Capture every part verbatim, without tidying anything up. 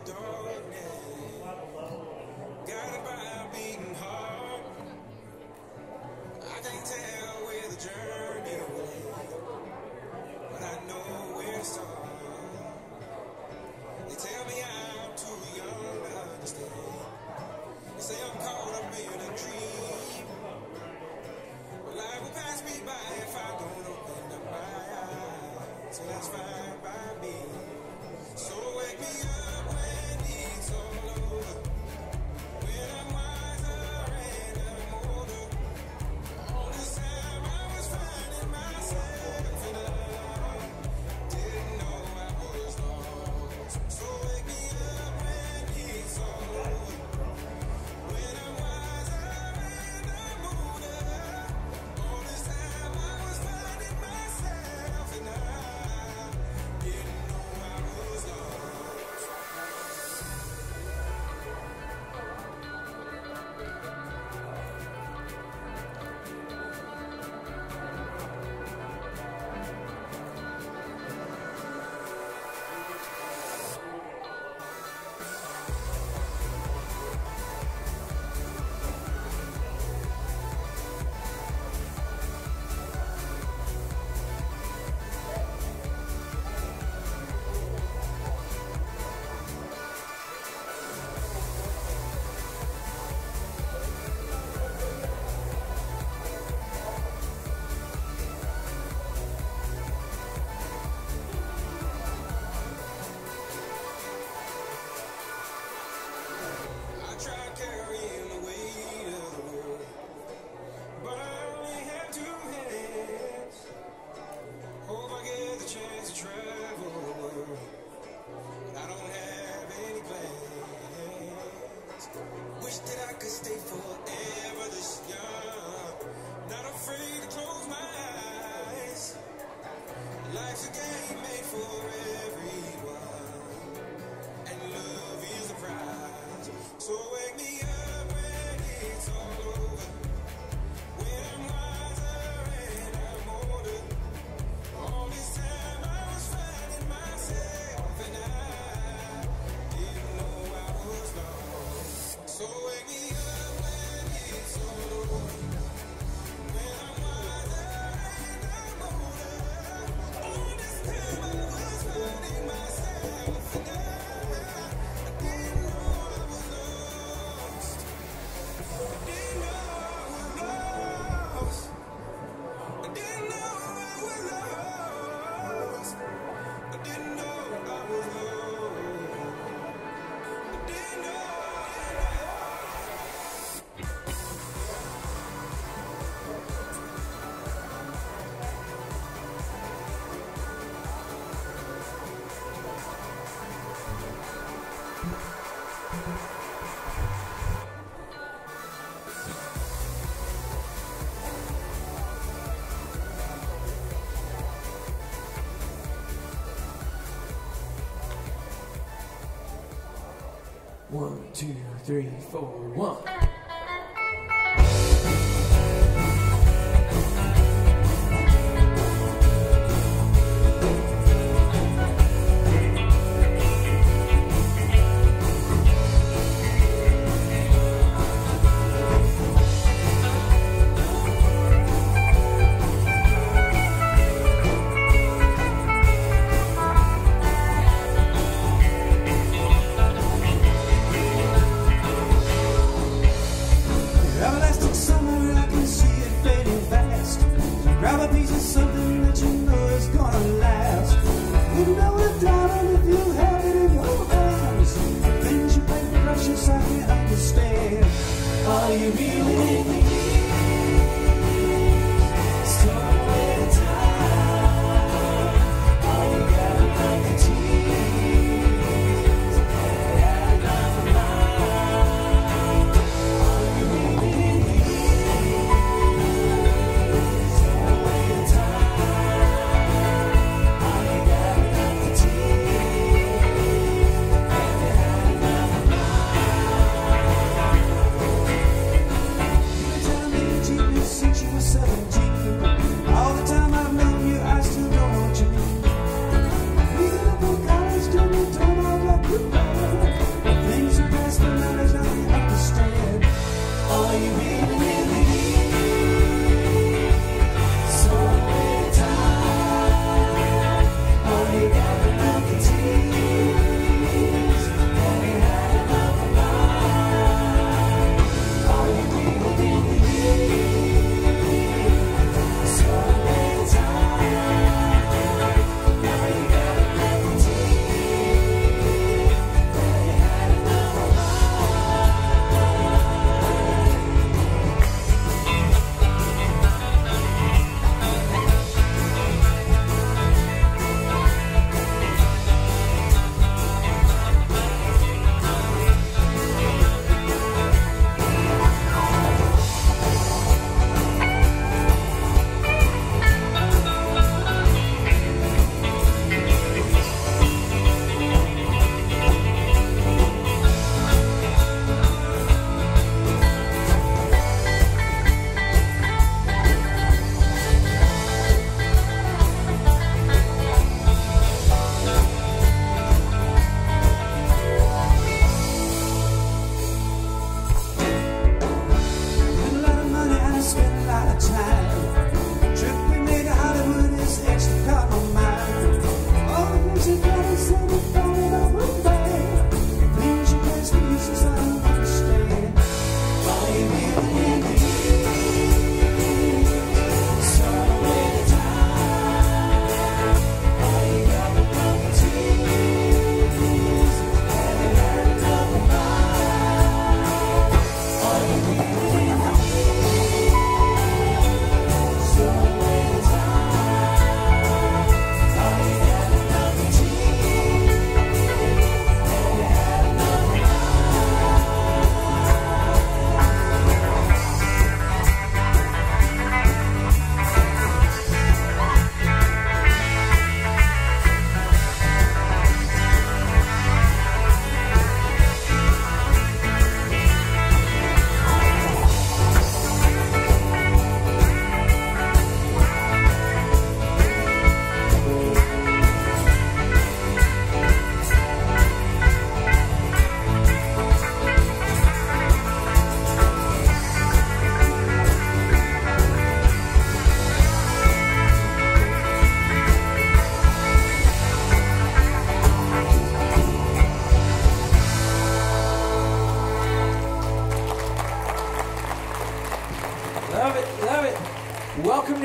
One, two, three, four, one.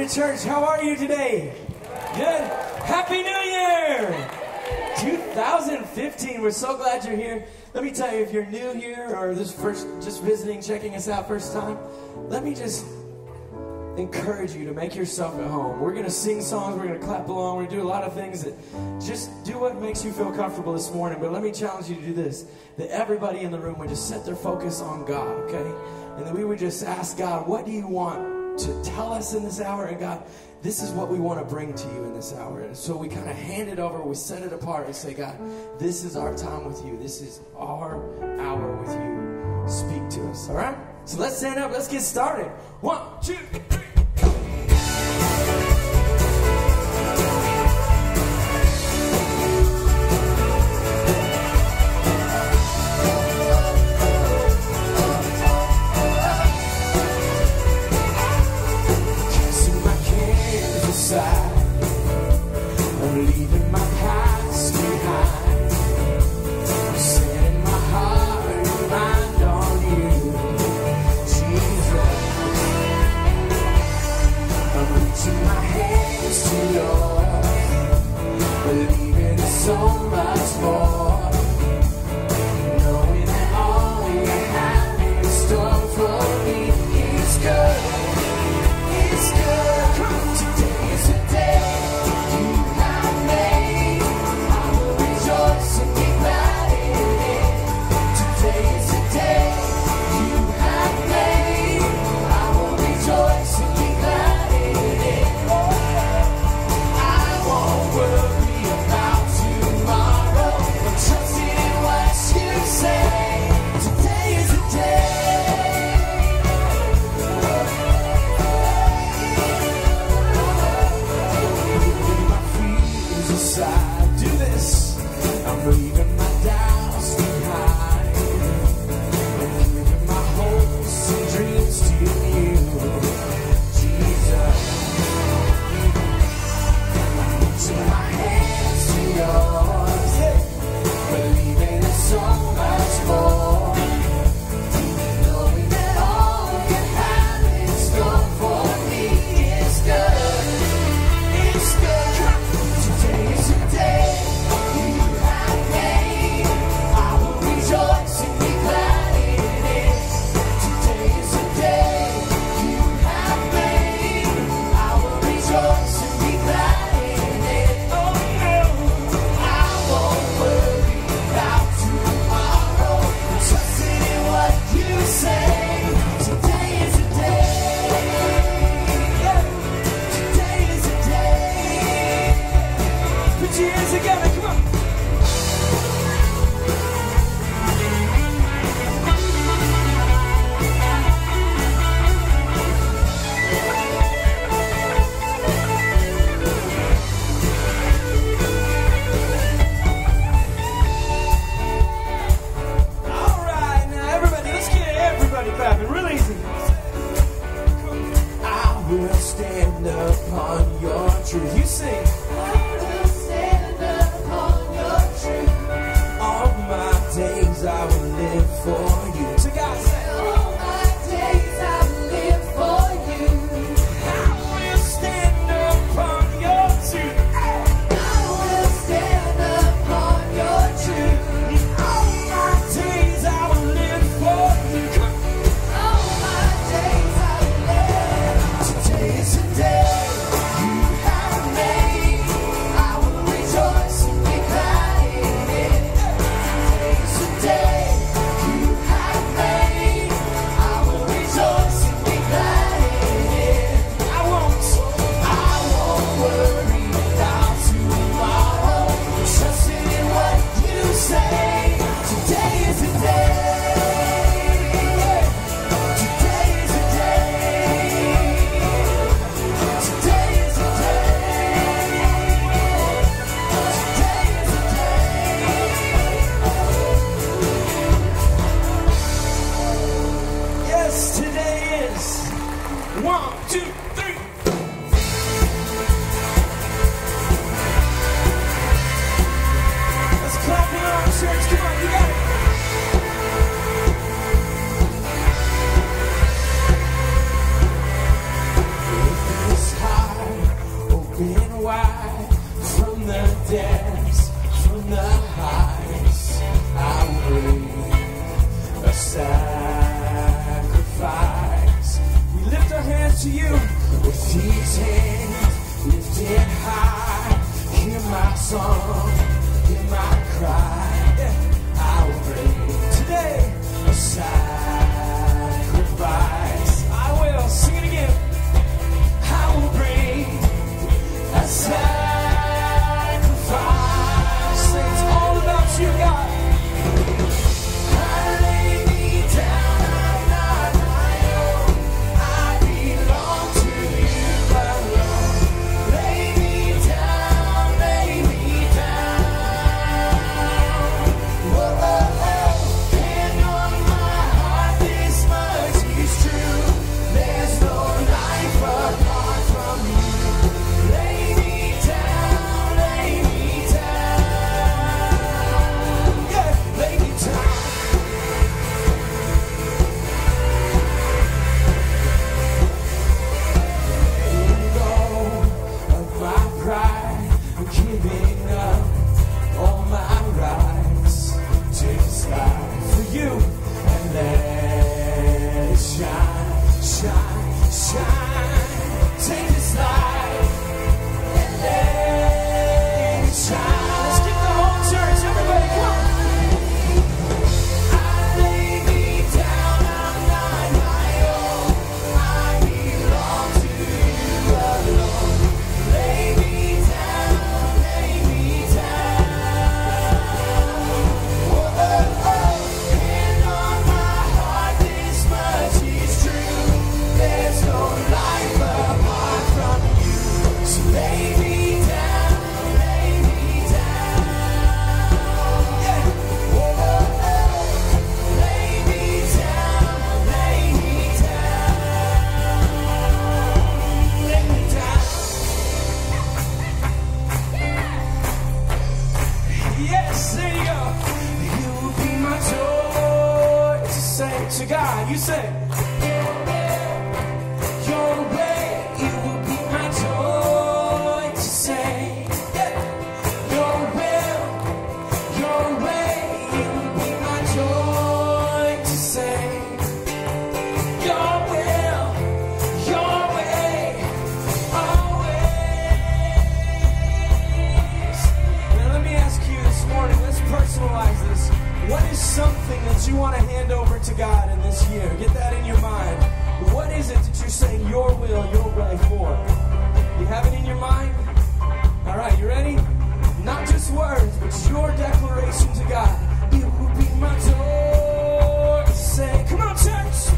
Church, how are you today? Good? Happy New Year! two thousand fifteen, we're so glad you're here. Let me tell you, if you're new here or this first, just visiting, checking us out first time, let me just encourage you to make yourself at home. We're going to sing songs, we're going to clap along, we're going to do a lot of things that just do what makes you feel comfortable this morning. But let me challenge you to do this, that everybody in the room would just set their focus on God, okay? And that we would just ask God, what do you want to tell us in this hour? And God, this is what we want to bring to you in this hour. And so we kind of hand it over, we set it apart and say, God, this is our time with you. This is our hour with you. Speak to us, all right? So let's stand up, let's get started. One, two, three. I'm leaving my past behind. I'm setting my heart and mind on you, Jesus. I'm reaching my hands to yours, believing in so much more, knowing that all you have in store for me is good. It's good. Today is the day. Tomorrow. alone. Hear my cry. Yeah, I will bring today a sacrifice. I will sing it again. I will bring a sacrifice. Say it's all about you, God. To God, you say, your way, it will be my joy to say, yeah. Your will, your way, it will be my joy to say, your will, your way, always. Now let me ask you this morning, let's personalize this. What is something that you want to hand over to God in this year? Get that in your mind. What is it that you're saying your will, your way for? You have it in your mind? All right, you ready? Not just words, but your declaration to God. It will be my joy to say, come on, church.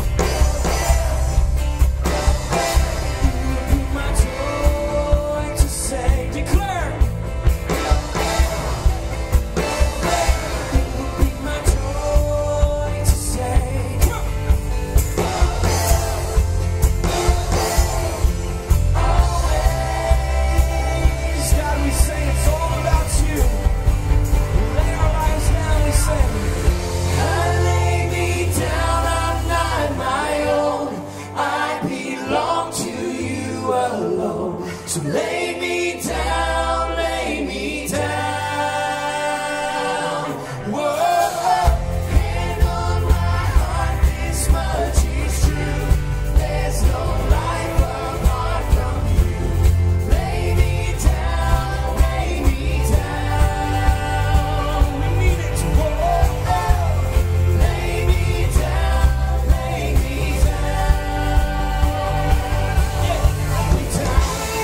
It will be my joy to say, declare. So lay me down, lay me down. Whoa, hand on my heart, this much is true. There's no life apart from you. Lay me down, lay me down. We need it. Whoa, lay me down, lay me down. Yeah, lay me down.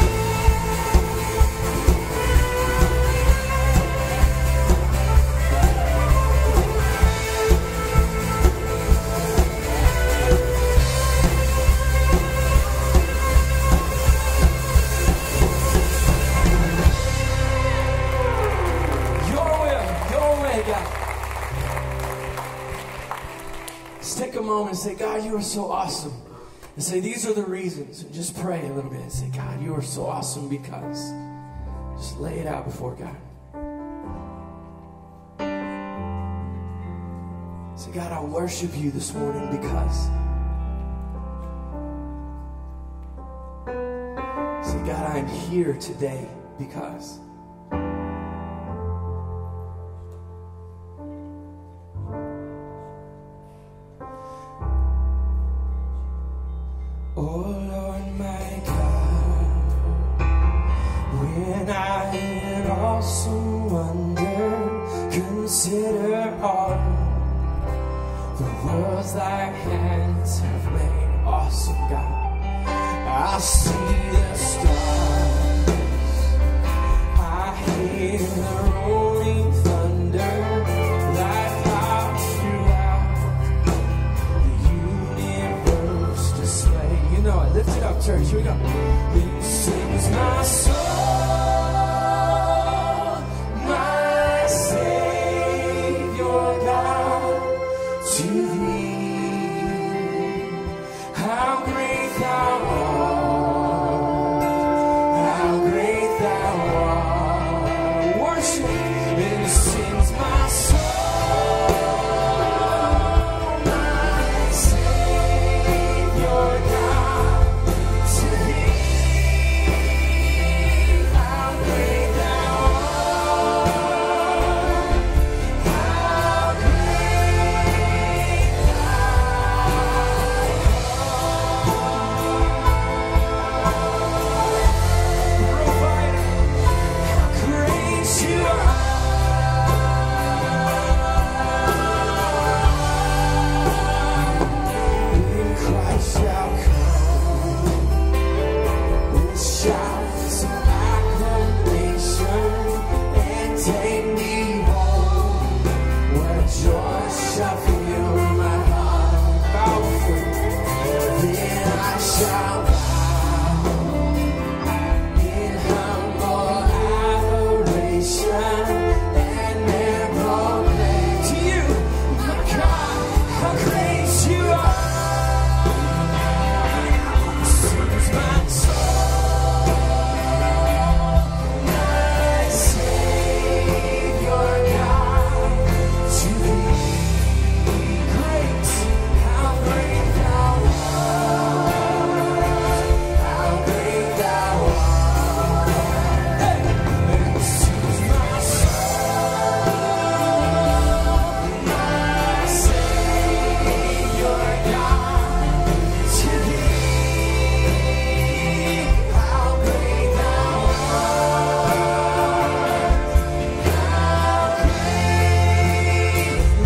Take a moment and say, God, you are so awesome. And say, these are the reasons. And just pray a little bit and say, God, you are so awesome because. Just lay it out before God. Say, God, I worship you this morning because. Say, God, I am here today because. Oh Lord, my God, when I had all awesome wonder, consider all the worlds thy hands have made. Awesome God, I see the stars, I hear the rolling thunder that pours throughout the universe display. You know it. Lift it up, church. Here we go. This sings my soul, my Savior God, to thee. How great thou art, how great thou art. Worship, and sings my soul, my Savior God, to thee. How great thou art, how great provider, how great you are. In Christ shall come with shouts of acclamation and take me home, where joy shall fill my heart. Bow before, then I shall bow in humble adoration and then proclaim to you, my God, how great you are. Sings my soul, my Savior God, to thee. Great, how great thou art, how great thou art. Hey! Sings my soul, my Savior God, to thee. How great thou art, how great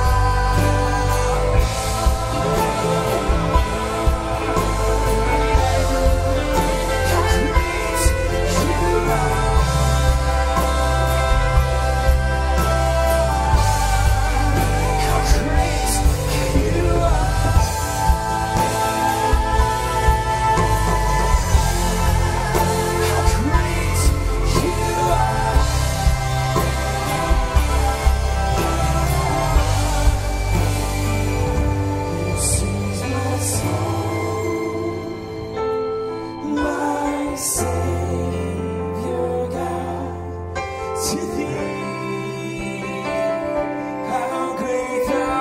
my Savior God, to thee. How great thou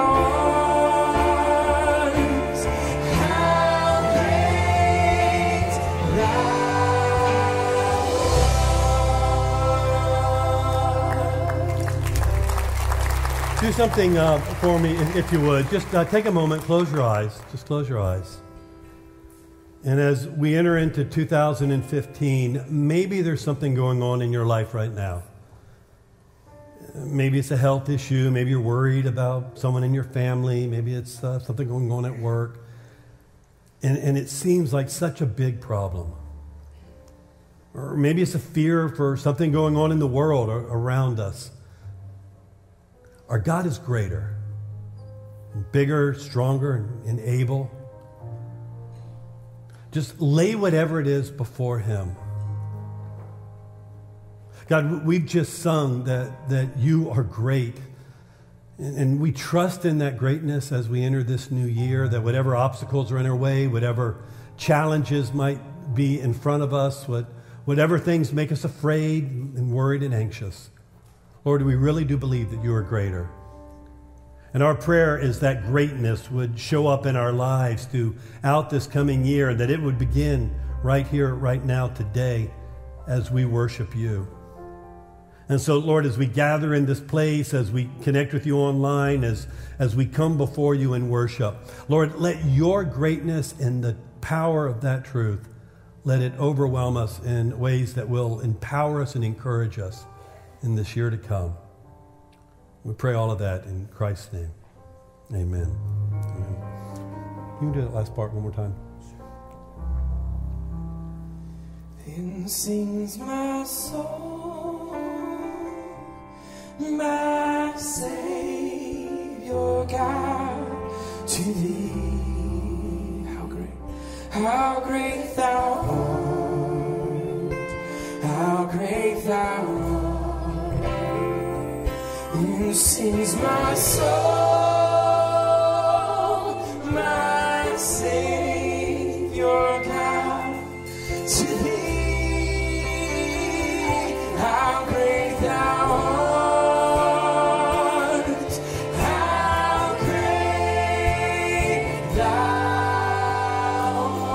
art, how great thou art. Do something uh, for me, if, if you would. Just uh, take a moment, close your eyes. Just close your eyes. And as we enter into two thousand fifteen, maybe there's something going on in your life right now. Maybe it's a health issue. Maybe you're worried about someone in your family. Maybe it's uh, something going on at work. And, and it seems like such a big problem. Or maybe it's a fear for something going on in the world or around us. Our God is greater, and bigger, stronger, and, and able. Just lay whatever it is before Him. God, we've just sung that, that you are great. And, and we trust in that greatness as we enter this new year, that whatever obstacles are in our way, whatever challenges might be in front of us, what, whatever things make us afraid and worried and anxious, Lord, we really do believe that you are greater. And our prayer is that greatness would show up in our lives throughout this coming year, that it would begin right here, right now, today, as we worship you. And so, Lord, as we gather in this place, as we connect with you online, as, as we come before you in worship, Lord, let your greatness and the power of that truth, let it overwhelm us in ways that will empower us and encourage us in this year to come. We pray all of that in Christ's name. Amen. Amen. You can do that last part one more time. Then sings my soul, my Savior God, to thee. How great, how great thou art, how great thou art. Then sings my soul, my Savior God, to thee. How great thou art, how great thou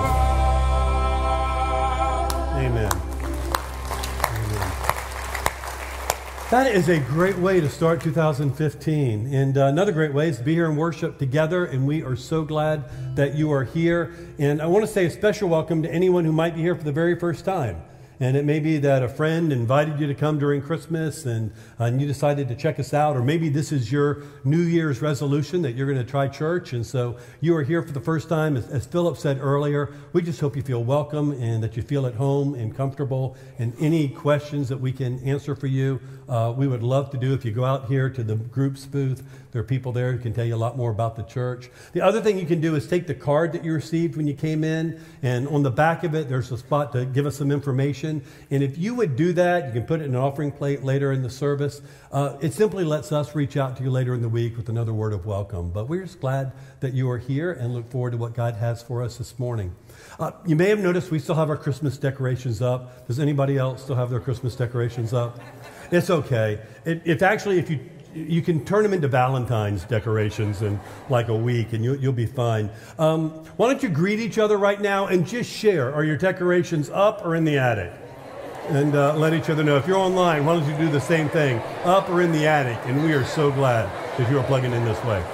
art. Amen. Amen. That is a great way to start two thousand fifteen. And uh, another great way is to be here and worship together. And we are so glad that you are here. And I want to say a special welcome to anyone who might be here for the very first time. And it may be that a friend invited you to come during Christmas and, uh, and you decided to check us out. Or maybe this is your New Year's resolution that you're going to try church. And so you are here for the first time. As, as Philip said earlier, we just hope you feel welcome and that you feel at home and comfortable. And any questions that we can answer for you, uh, we would love to do. If you go out here to the groups booth, there are people there who can tell you a lot more about the church. The other thing you can do is take the card that you received when you came in, and on the back of it, there's a spot to give us some information. And if you would do that, you can put it in an offering plate later in the service. Uh, it simply lets us reach out to you later in the week with another word of welcome. But we're just glad that you are here and look forward to what God has for us this morning. Uh, you may have noticed we still have our Christmas decorations up. Does anybody else still have their Christmas decorations up? It's okay. It, it's actually, if you you can turn them into Valentine's decorations in like a week, and you, you'll be fine. Um, why don't you greet each other right now and just share? Are your decorations up or in the attic? And uh, let each other know. If you're online, why don't you do the same thing, up or in the attic? And we are so glad that you are plugging in this way.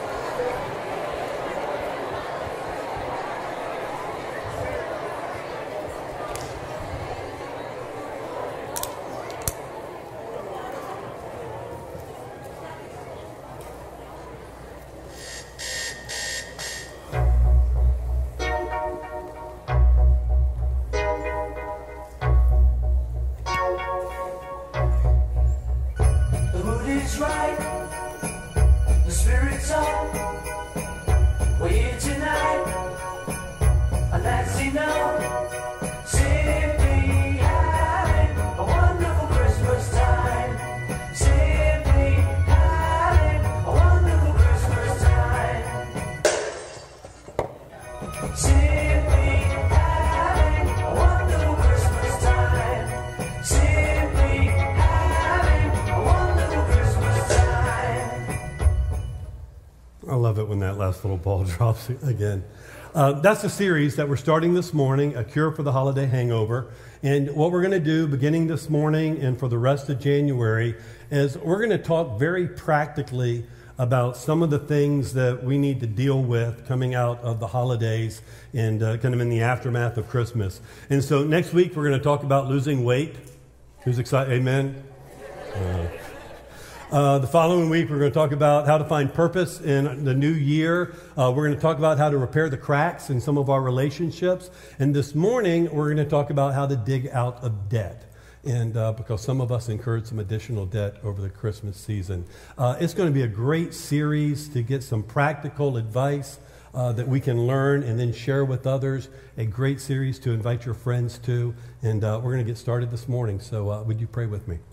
Little ball drops again. Uh, that's the series that we're starting this morning, A Cure for the Holiday Hangover. And what we're going to do beginning this morning and for the rest of January is we're going to talk very practically about some of the things that we need to deal with coming out of the holidays and uh, kind of in the aftermath of Christmas. And so next week we're going to talk about losing weight. Who's excited? Amen? Uh, Uh, the following week, we're going to talk about how to find purpose in the new year. Uh, we're going to talk about how to repair the cracks in some of our relationships. And this morning, we're going to talk about how to dig out of debt. And uh, because some of us incurred some additional debt over the Christmas season. Uh, it's going to be a great series to get some practical advice uh, that we can learn and then share with others. A great series to invite your friends to. And uh, we're going to get started this morning. So uh, would you pray with me?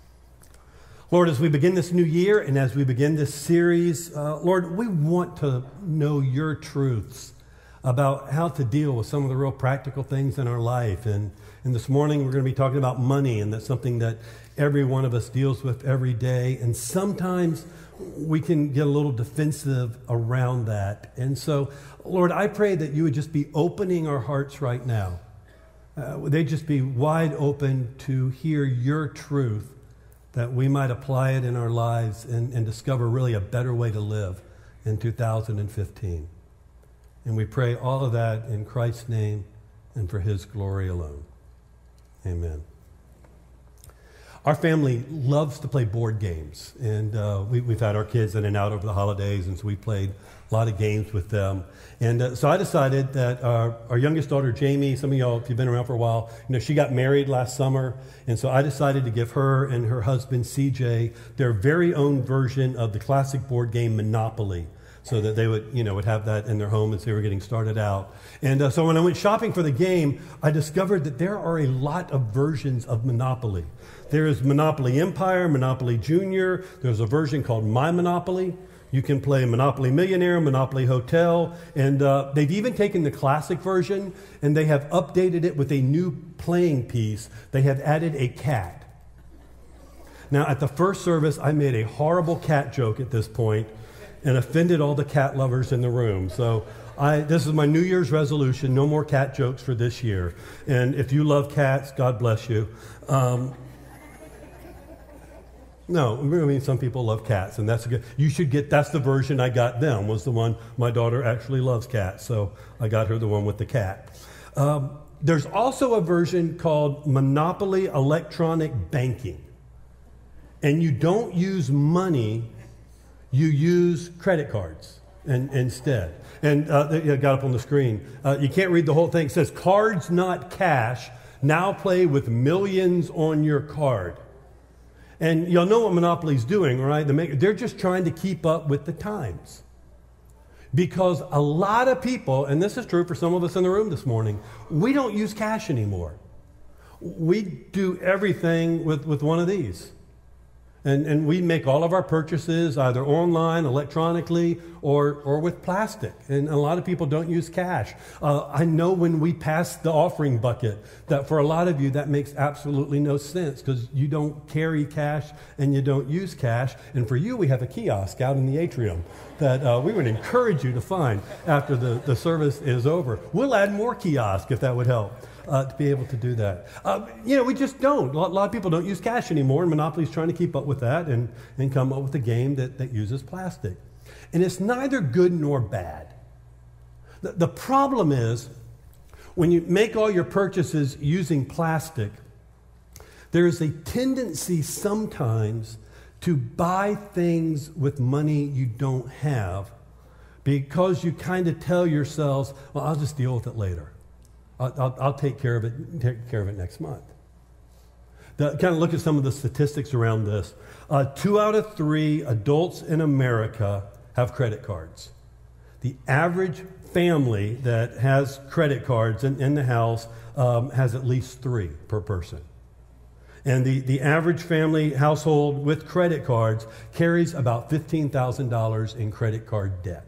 Lord, as we begin this new year and as we begin this series, uh, Lord, we want to know your truths about how to deal with some of the real practical things in our life. And, and this morning we're going to be talking about money, and that's something that every one of us deals with every day. And sometimes we can get a little defensive around that. And so, Lord, I pray that you would just be opening our hearts right now. Uh, they'd just be wide open to hear your truth, that we might apply it in our lives and, and discover really a better way to live in two thousand fifteen. And we pray all of that in Christ's name and for his glory alone. Amen. Our family loves to play board games, and uh, we, we've had our kids in and out over the holidays, and so we played a lot of games with them. And uh, so I decided that our, our youngest daughter, Jamie, some of y'all, if you've been around for a while, you know, she got married last summer, and so I decided to give her and her husband, C J, their very own version of the classic board game Monopoly, so that they would, you know, would have that in their home as they were getting started out. And uh, so when I went shopping for the game, I discovered that there are a lot of versions of Monopoly. There is Monopoly Empire, Monopoly Junior. There's a version called My Monopoly. You can play Monopoly Millionaire, Monopoly Hotel, and uh, they've even taken the classic version and they have updated it with a new playing piece. They have added a cat. Now, at the first service, I made a horrible cat joke at this point and offended all the cat lovers in the room. So I, this is my New Year's resolution, no more cat jokes for this year. And if you love cats, God bless you. Um, No, I mean, some people love cats, and that's a good, you should get, that's the version I got them, was the one, my daughter actually loves cats, so I got her the one with the cat. Um, there's also a version called Monopoly Electronic Banking, and you don't use money, you use credit cards and, instead. And uh, it got up on the screen. Uh, you can't read the whole thing. It says, cards not cash, now play with millions on your card. And you'll know what Monopoly's doing, right? They're just trying to keep up with the times. Because a lot of people, and this is true for some of us in the room this morning, we don't use cash anymore. We do everything with, with one of these. And, and we make all of our purchases either online, electronically, or, or with plastic. And a lot of people don't use cash. Uh, I know when we pass the offering bucket that for a lot of you that makes absolutely no sense because you don't carry cash and you don't use cash. And for you, we have a kiosk out in the atrium that uh, we would encourage you to find after the, the service is over. We'll add more kiosks if that would help. Uh, to be able to do that. Uh, you know, we just don't. A lot, a lot of people don't use cash anymore, and Monopoly's trying to keep up with that and, and come up with a game that, that uses plastic. And it's neither good nor bad. The, the problem is, when you make all your purchases using plastic, there is a tendency sometimes to buy things with money you don't have because you kind of tell yourselves, well, I'll just deal with it later. I'll, I'll, I'll take care of it. Take care of it next month. The, kind of look at some of the statistics around this. Uh, two out of three adults in America have credit cards. The average family that has credit cards in, in the house um, has at least three per person. And the, the average family household with credit cards carries about fifteen thousand dollars in credit card debt.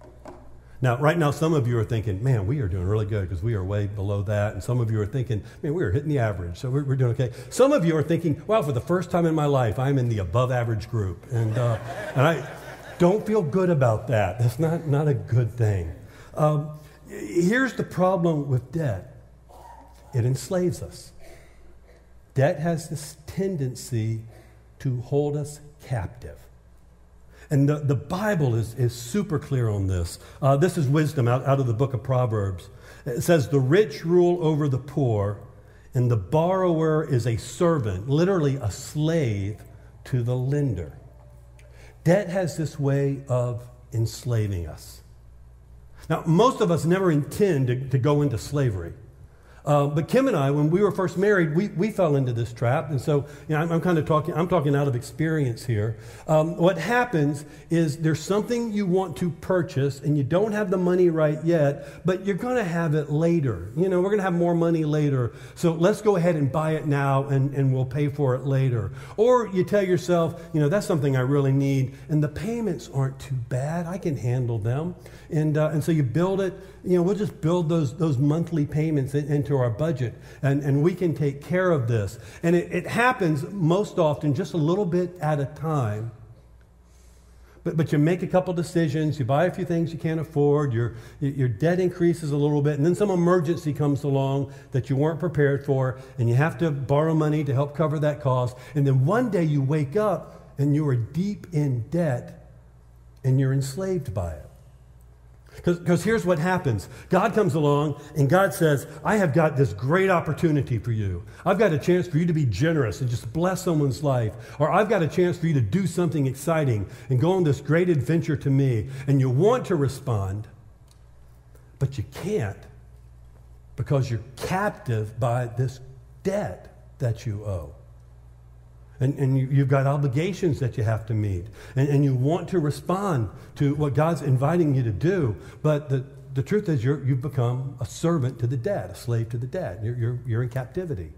Now, right now, some of you are thinking, man, we are doing really good because we are way below that. And some of you are thinking, man, we are hitting the average, so we're, we're doing okay. Some of you are thinking, wow, for the first time in my life, I'm in the above average group. And, uh, and I don't feel good about that. That's not, not a good thing. Um, here's the problem with debt. It enslaves us. Debt has this tendency to hold us captive. And the, the Bible is, is super clear on this. Uh, this is wisdom out, out of the book of Proverbs. It says, the rich rule over the poor, and the borrower is a servant, literally a slave to the lender. Debt has this way of enslaving us. Now, most of us never intend to, to go into slavery. Uh, but Kim and I, when we were first married, we, we fell into this trap. And so, you know, I'm, I'm kind of talking, I'm talking out of experience here. Um, what happens is there's something you want to purchase and you don't have the money right yet, but you're going to have it later. You know, we're going to have more money later. So let's go ahead and buy it now and, and we'll pay for it later. Or you tell yourself, you know, that's something I really need and the payments aren't too bad. I can handle them. And, uh, and so you build it, you know, we'll just build those, those monthly payments in, into our budget and, and we can take care of this. And it, it happens most often just a little bit at a time. But, but you make a couple decisions, you buy a few things you can't afford, your, your debt increases a little bit, and then some emergency comes along that you weren't prepared for, and you have to borrow money to help cover that cost. And then one day you wake up and you are deep in debt and you're enslaved by it. Because here's what happens. God comes along and God says, I have got this great opportunity for you. I've got a chance for you to be generous and just bless someone's life. Or I've got a chance for you to do something exciting and go on this great adventure to me. And you want to respond, but you can't because you're captive by this debt that you owe. And, and you, you've got obligations that you have to meet. And, and you want to respond to what God's inviting you to do. But the, the truth is you're, you've become a servant to the debt, a slave to the debt. You're, you're, you're in captivity.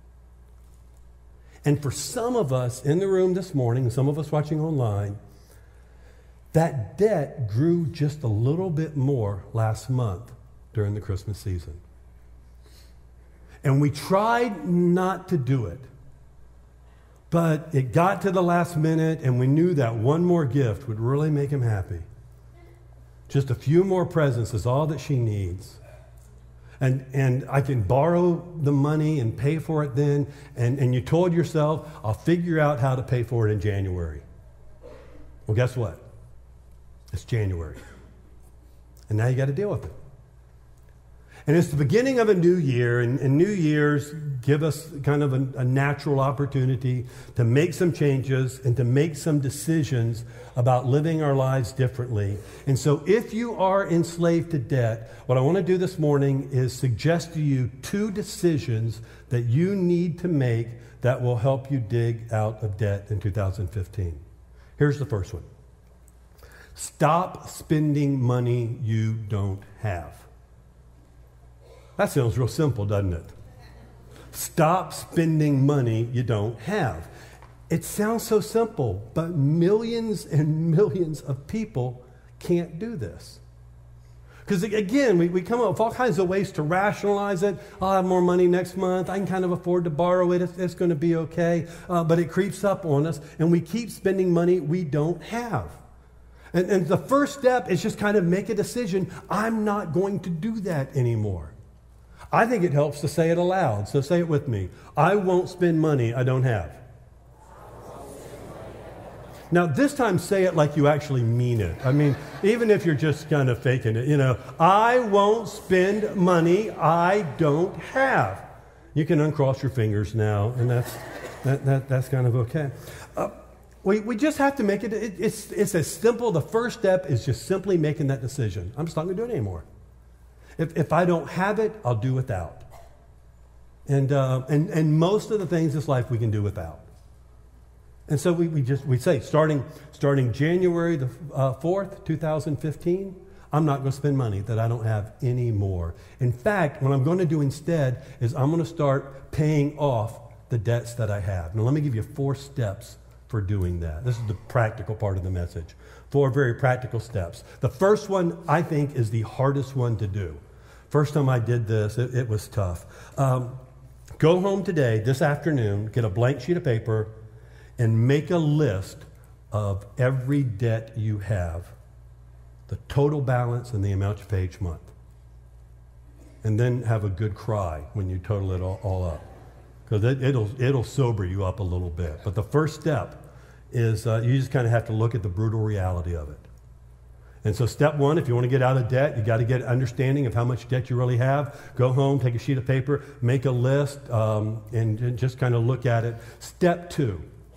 And for some of us in the room this morning, and some of us watching online, that debt grew just a little bit more last month during the Christmas season. And we tried not to do it. But it got to the last minute, and we knew that one more gift would really make him happy. Just a few more presents is all that she needs. And, and I can borrow the money and pay for it then. And, and you told yourself, I'll figure out how to pay for it in January. Well, guess what? It's January. And now you got to deal with it. And it's the beginning of a new year, and, and new years give us kind of a, a natural opportunity to make some changes and to make some decisions about living our lives differently. And so if you are enslaved to debt, what I want to do this morning is suggest to you two decisions that you need to make that will help you dig out of debt in two thousand fifteen. Here's the first one. Stop spending money you don't have. That sounds real simple, doesn't it? Stop spending money you don't have. It sounds so simple, but millions and millions of people can't do this. Because again, we, we come up with all kinds of ways to rationalize it. I'll have more money next month. I can kind of afford to borrow it. It's, it's going to be okay. Uh, but it creeps up on us, and we keep spending money we don't have. And, and the first step is just kind of make a decision. I'm not going to do that anymore. I think it helps to say it aloud. So say it with me. I won't spend money I don't have. Now, this time say it like you actually mean it. I mean, even if you're just kind of faking it, you know, I won't spend money I don't have. You can uncross your fingers now, and that's that, that that's kind of okay. Uh, we, we just have to make it, it, it's, it's as simple. The first step is just simply making that decision. I'm just not going to do it anymore. If, if I don't have it, I'll do without. And, uh, and, and most of the things in this life we can do without. And so we, we just we say, starting, starting January the uh, fourth, two thousand fifteen, I'm not going to spend money that I don't have anymore. In fact, what I'm going to do instead is I'm going to start paying off the debts that I have. Now, let me give you four steps for doing that. This is the practical part of the message. Four very practical steps. The first one, I think, is the hardest one to do. First time I did this, it, it was tough. Um, go home today, this afternoon, get a blank sheet of paper, and make a list of every debt you have, the total balance and the amount you pay each month. And then have a good cry when you total it all, all up. Because it, it'll, it'll sober you up a little bit. But the first step is uh, you just kind of have to look at the brutal reality of it. And so step one, if you want to get out of debt, you got to get an understanding of how much debt you really have. Go home, take a sheet of paper, make a list, um, and, and just kind of look at it. Step two,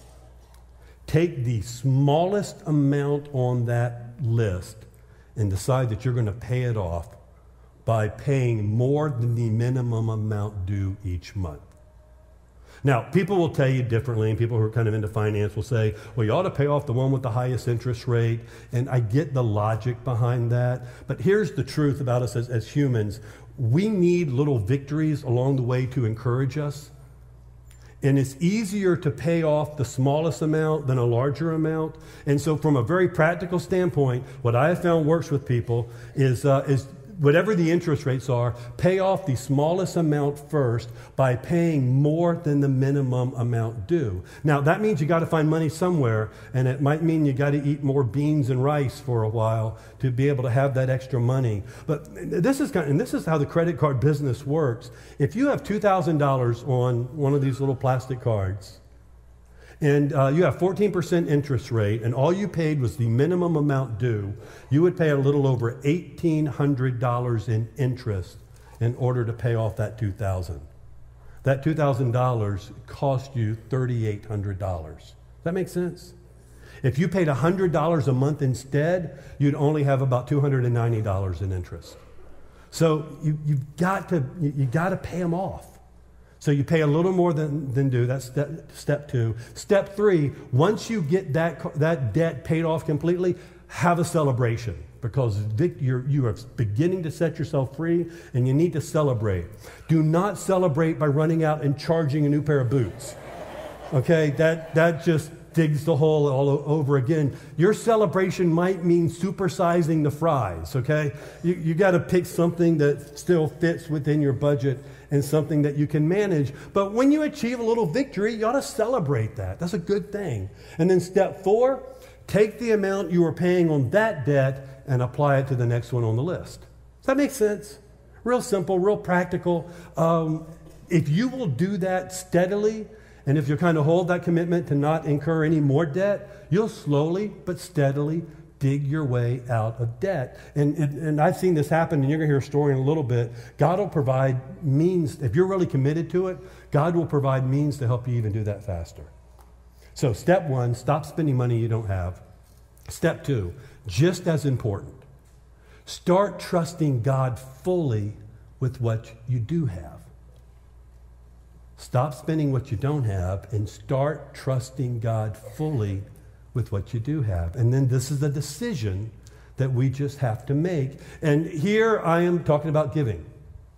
take the smallest amount on that list and decide that you're going to pay it off by paying more than the minimum amount due each month. Now, people will tell you differently, and people who are kind of into finance will say, well, you ought to pay off the one with the highest interest rate, and I get the logic behind that. But here's the truth about us as, as humans. We need little victories along the way to encourage us. And it's easier to pay off the smallest amount than a larger amount. And so from a very practical standpoint, what I have found works with people is, uh, is whatever the interest rates are, pay off the smallest amount first by paying more than the minimum amount due. Now, that means you got to find money somewhere, and it might mean you got to eat more beans and rice for a while to be able to have that extra money. But this is kind of, and this is how the credit card business works. If you have two thousand dollars on one of these little plastic cards, and uh, you have fourteen percent interest rate, and all you paid was the minimum amount due, you would pay a little over eighteen hundred dollars in interest in order to pay off that two thousand dollars. That two thousand dollars cost you three thousand eight hundred dollars. Does that make sense? If you paid one hundred dollars a month instead, you'd only have about two hundred ninety dollars in interest. So you, you've got to, you, you got to pay them off. So you pay a little more than, than due. That's step, step two. Step three, once you get that, that debt paid off completely, have a celebration, because you're, you are beginning to set yourself free, and you need to celebrate. Do not celebrate by running out and charging a new pair of boots. Okay, that, that just digs the hole all over again. Your celebration might mean supersizing the fries, okay? You, you got to pick something that still fits within your budget and something that you can manage. But when you achieve a little victory, you ought to celebrate that. That's a good thing. And then step four, take the amount you are paying on that debt and apply it to the next one on the list. Does that make sense? Real simple, real practical. Um, if you will do that steadily, and if you kind of hold that commitment to not incur any more debt, you'll slowly but steadily dig your way out of debt. And, and, and I've seen this happen, and you're going to hear a story in a little bit. God will provide means. If you're really committed to it, God will provide means to help you even do that faster. So step one, stop spending money you don't have. Step two, just as important, start trusting God fully with what you do have. Stop spending what you don't have and start trusting God fully with what you do have. And then this is a decision that we just have to make. And here I am talking about giving.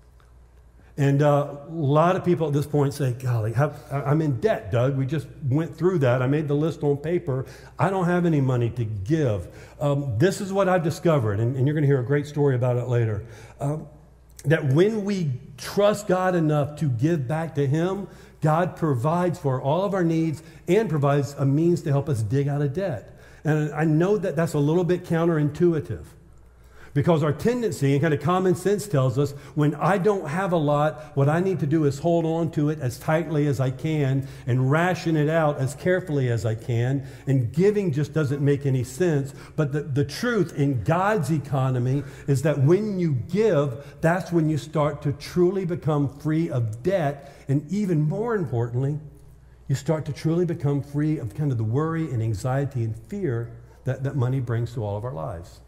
And uh, a lot of people at this point say, golly, how, I'm in debt, Doug. We just went through that. I made the list on paper. I don't have any money to give. Um, this is what I've discovered, and, and you're going to hear a great story about it later. Um, that when we trust God enough to give back to Him, God provides for all of our needs and provides a means to help us dig out of debt. And I know that that's a little bit counterintuitive, because our tendency and kind of common sense tells us when I don't have a lot, what I need to do is hold on to it as tightly as I can and ration it out as carefully as I can. And giving just doesn't make any sense. But the, the truth in God's economy is that when you give, that's when you start to truly become free of debt. And even more importantly, you start to truly become free of kind of the worry and anxiety and fear that, that money brings to all of our lives.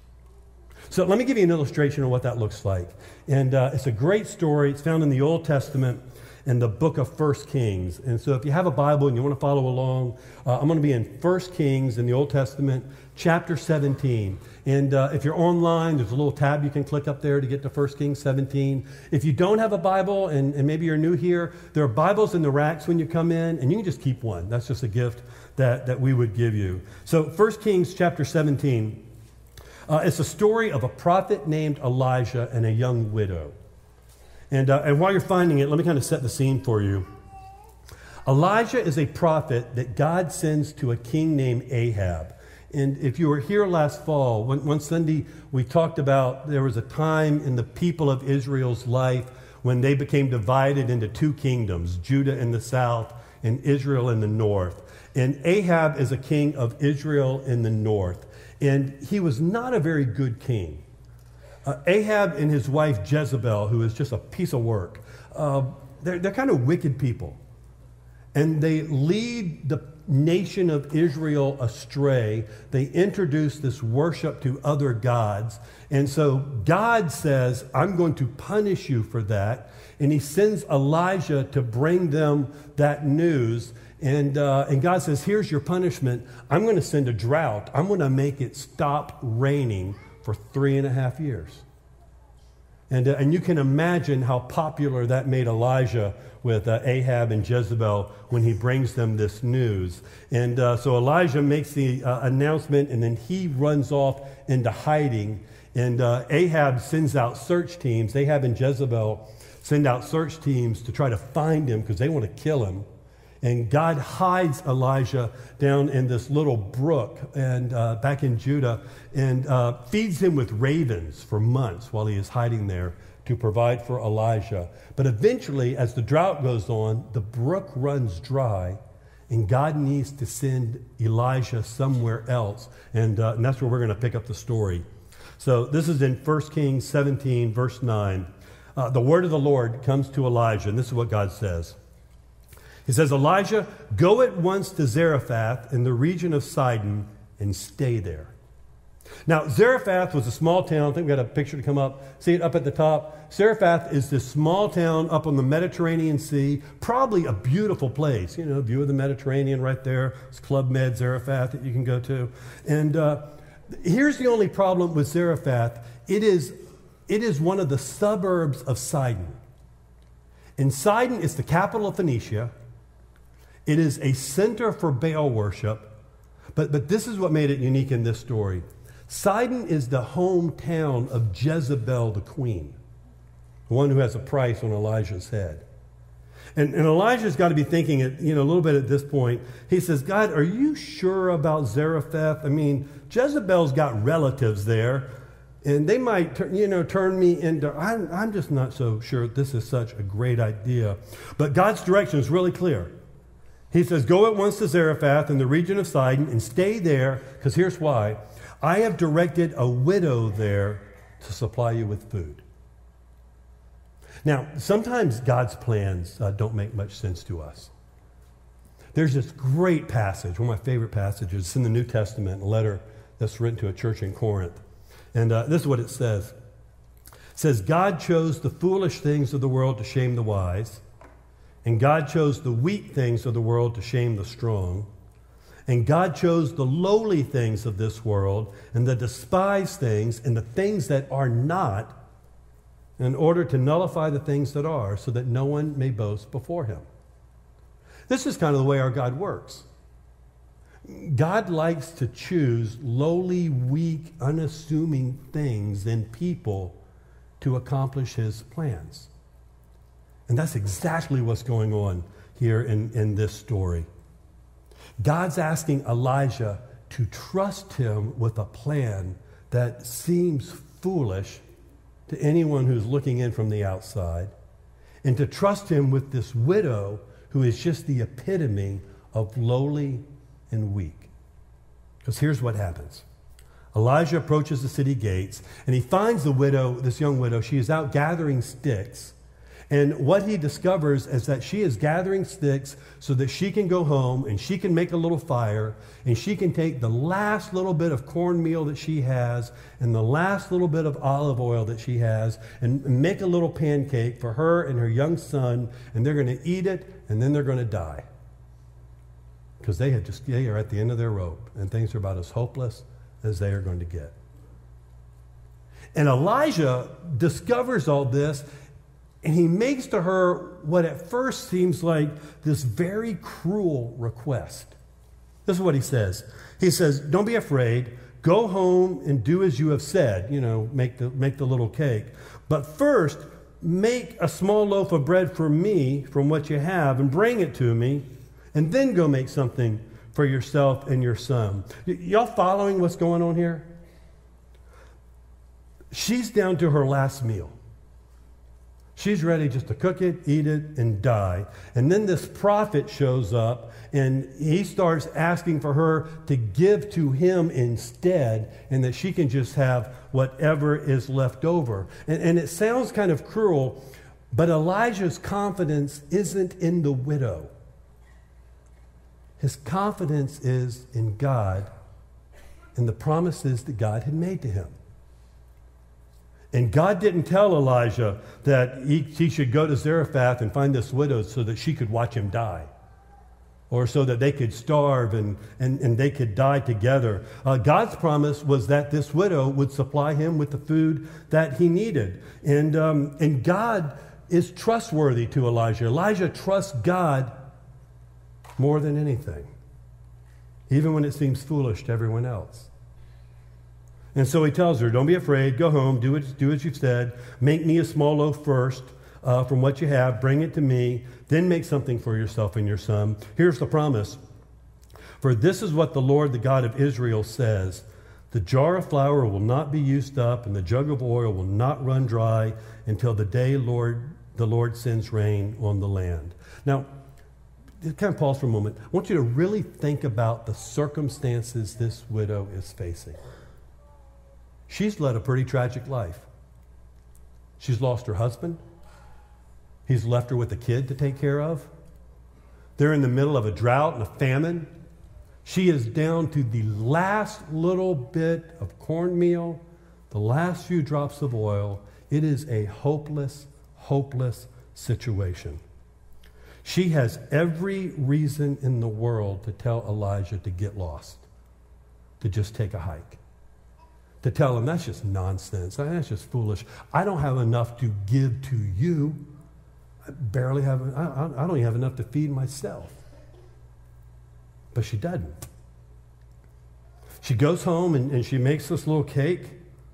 So let me give you an illustration of what that looks like. And uh, it's a great story. It's found in the Old Testament in the book of First Kings. And so if you have a Bible and you want to follow along, uh, I'm going to be in First Kings in the Old Testament, chapter seventeen. And uh, if you're online, there's a little tab you can click up there to get to First Kings seventeen. If you don't have a Bible, and, and maybe you're new here, there are Bibles in the racks when you come in, and you can just keep one. That's just a gift that, that we would give you. So First Kings chapter seventeen. Uh, it's a story of a prophet named Elijah and a young widow. And, uh, and while you're finding it, let me kind of set the scene for you. Elijah is a prophet that God sends to a king named Ahab. And if you were here last fall, one, one Sunday we talked about there was a time in the people of Israel's life when they became divided into two kingdoms, Judah in the south and Israel in the north. And Ahab is a king of Israel in the north. And he was not a very good king. Uh, Ahab and his wife Jezebel, who is just a piece of work, uh, they're, they're kind of wicked people. And they lead the nation of Israel astray. They introduce this worship to other gods. And so God says, I'm going to punish you for that. And he sends Elijah to bring them that news. And, uh, and God says, here's your punishment. I'm going to send a drought. I'm going to make it stop raining for three and a half years. And, uh, and you can imagine how popular that made Elijah with uh, Ahab and Jezebel when he brings them this news. And uh, so Elijah makes the uh, announcement, and then he runs off into hiding. And uh, Ahab sends out search teams. Ahab and Jezebel send out search teams to try to find him because they want to kill him. And God hides Elijah down in this little brook and uh, back in Judah and uh, feeds him with ravens for months while he is hiding there to provide for Elijah. But eventually, as the drought goes on, the brook runs dry And God needs to send Elijah somewhere else. And, uh, and that's where we're going to pick up the story. So this is in First Kings seventeen, verse nine. Uh, the word of the Lord comes to Elijah, and this is what God says. He says, Elijah, go at once to Zarephath in the region of Sidon and stay there. Now, Zarephath was a small town. I think we got a picture to come up. See it up at the top? Zarephath is this small town up on the Mediterranean Sea. Probably a beautiful place. You know, view of the Mediterranean right there. It's Club Med Zarephath that you can go to. And uh, here's the only problem with Zarephath. It is, it is one of the suburbs of Sidon. And Sidon is the capital of Phoenicia. It is a center for Baal worship. But, but this is what made it unique in this story. Sidon is the hometown of Jezebel the queen, the one who has a price on Elijah's head. And, and Elijah's got to be thinking, it, you know, a little bit at this point. He says, God, are you sure about Zarephath? I mean, Jezebel's got relatives there, and they might, you know, turn me into, I'm, I'm just not so sure this is such a great idea. But God's direction is really clear. He says, go at once to Zarephath in the region of Sidon and stay there, because here's why. I have directed a widow there to supply you with food. Now, sometimes God's plans uh, don't make much sense to us. There's this great passage, one of my favorite passages. It's in the New Testament, a letter that's written to a church in Corinth. And uh, this is what it says. It says, God chose the foolish things of the world to shame the wise, and God chose the weak things of the world to shame the strong. And God chose the lowly things of this world and the despised things and the things that are not in order to nullify the things that are, so that no one may boast before him. This is kind of the way our God works. God likes to choose lowly, weak, unassuming things in people to accomplish his plans. And that's exactly what's going on here in, in this story. God's asking Elijah to trust him with a plan that seems foolish to anyone who's looking in from the outside, and to trust him with this widow who is just the epitome of lowly and weak. Because here's what happens. Elijah approaches the city gates, and he finds the widow, this young widow. She is out gathering sticks. And what he discovers is that she is gathering sticks so that she can go home and she can make a little fire, and she can take the last little bit of cornmeal that she has and the last little bit of olive oil that she has and make a little pancake for her and her young son, and they're going to eat it, and then they're going to die. Because they, had just, they are at the end of their rope, and things are about as hopeless as they are going to get. And Elijah discovers all this, and he makes to her what at first seems like this very cruel request. This is what he says. He says, don't be afraid. Go home and do as you have said. You know, make the, make the little cake. But first, make a small loaf of bread for me from what you have and bring it to me. And then go make something for yourself and your son. Y- y'all following what's going on here? She's down to her last meal. She's ready just to cook it, eat it, and die. And then this prophet shows up, and he starts asking for her to give to him instead, and that she can just have whatever is left over. And, and it sounds kind of cruel, but Elijah's confidence isn't in the widow. His confidence is in God and the promises that God had made to him. And God didn't tell Elijah that he, he should go to Zarephath and find this widow so that she could watch him die, or so that they could starve and, and, and they could die together. Uh, God's promise was that this widow would supply him with the food that he needed. And, um, and God is trustworthy to Elijah. Elijah trusts God more than anything, even when it seems foolish to everyone else. And so he tells her, don't be afraid, go home, do, it, do as you've said, make me a small loaf first uh, from what you have, bring it to me, then make something for yourself and your son. Here's the promise. For this is what the Lord, the God of Israel, says, the jar of flour will not be used up, and the jug of oil will not run dry until the day Lord, the Lord sends rain on the land. Now, kind of pause for a moment. I want you to really think about the circumstances this widow is facing. She's led a pretty tragic life. She's lost her husband. He's left her with a kid to take care of. They're in the middle of a drought and a famine. She is down to the last little bit of cornmeal, the last few drops of oil. It is a hopeless, hopeless situation. She has every reason in the world to tell Elijah to get lost, to just take a hike, to tell him that's just nonsense, that's just foolish. I don't have enough to give to you. I barely have, I, I don't even have enough to feed myself. But she doesn't. She goes home and, and she makes this little cake,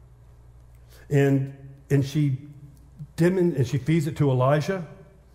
and and she dim- and she feeds it to Elijah.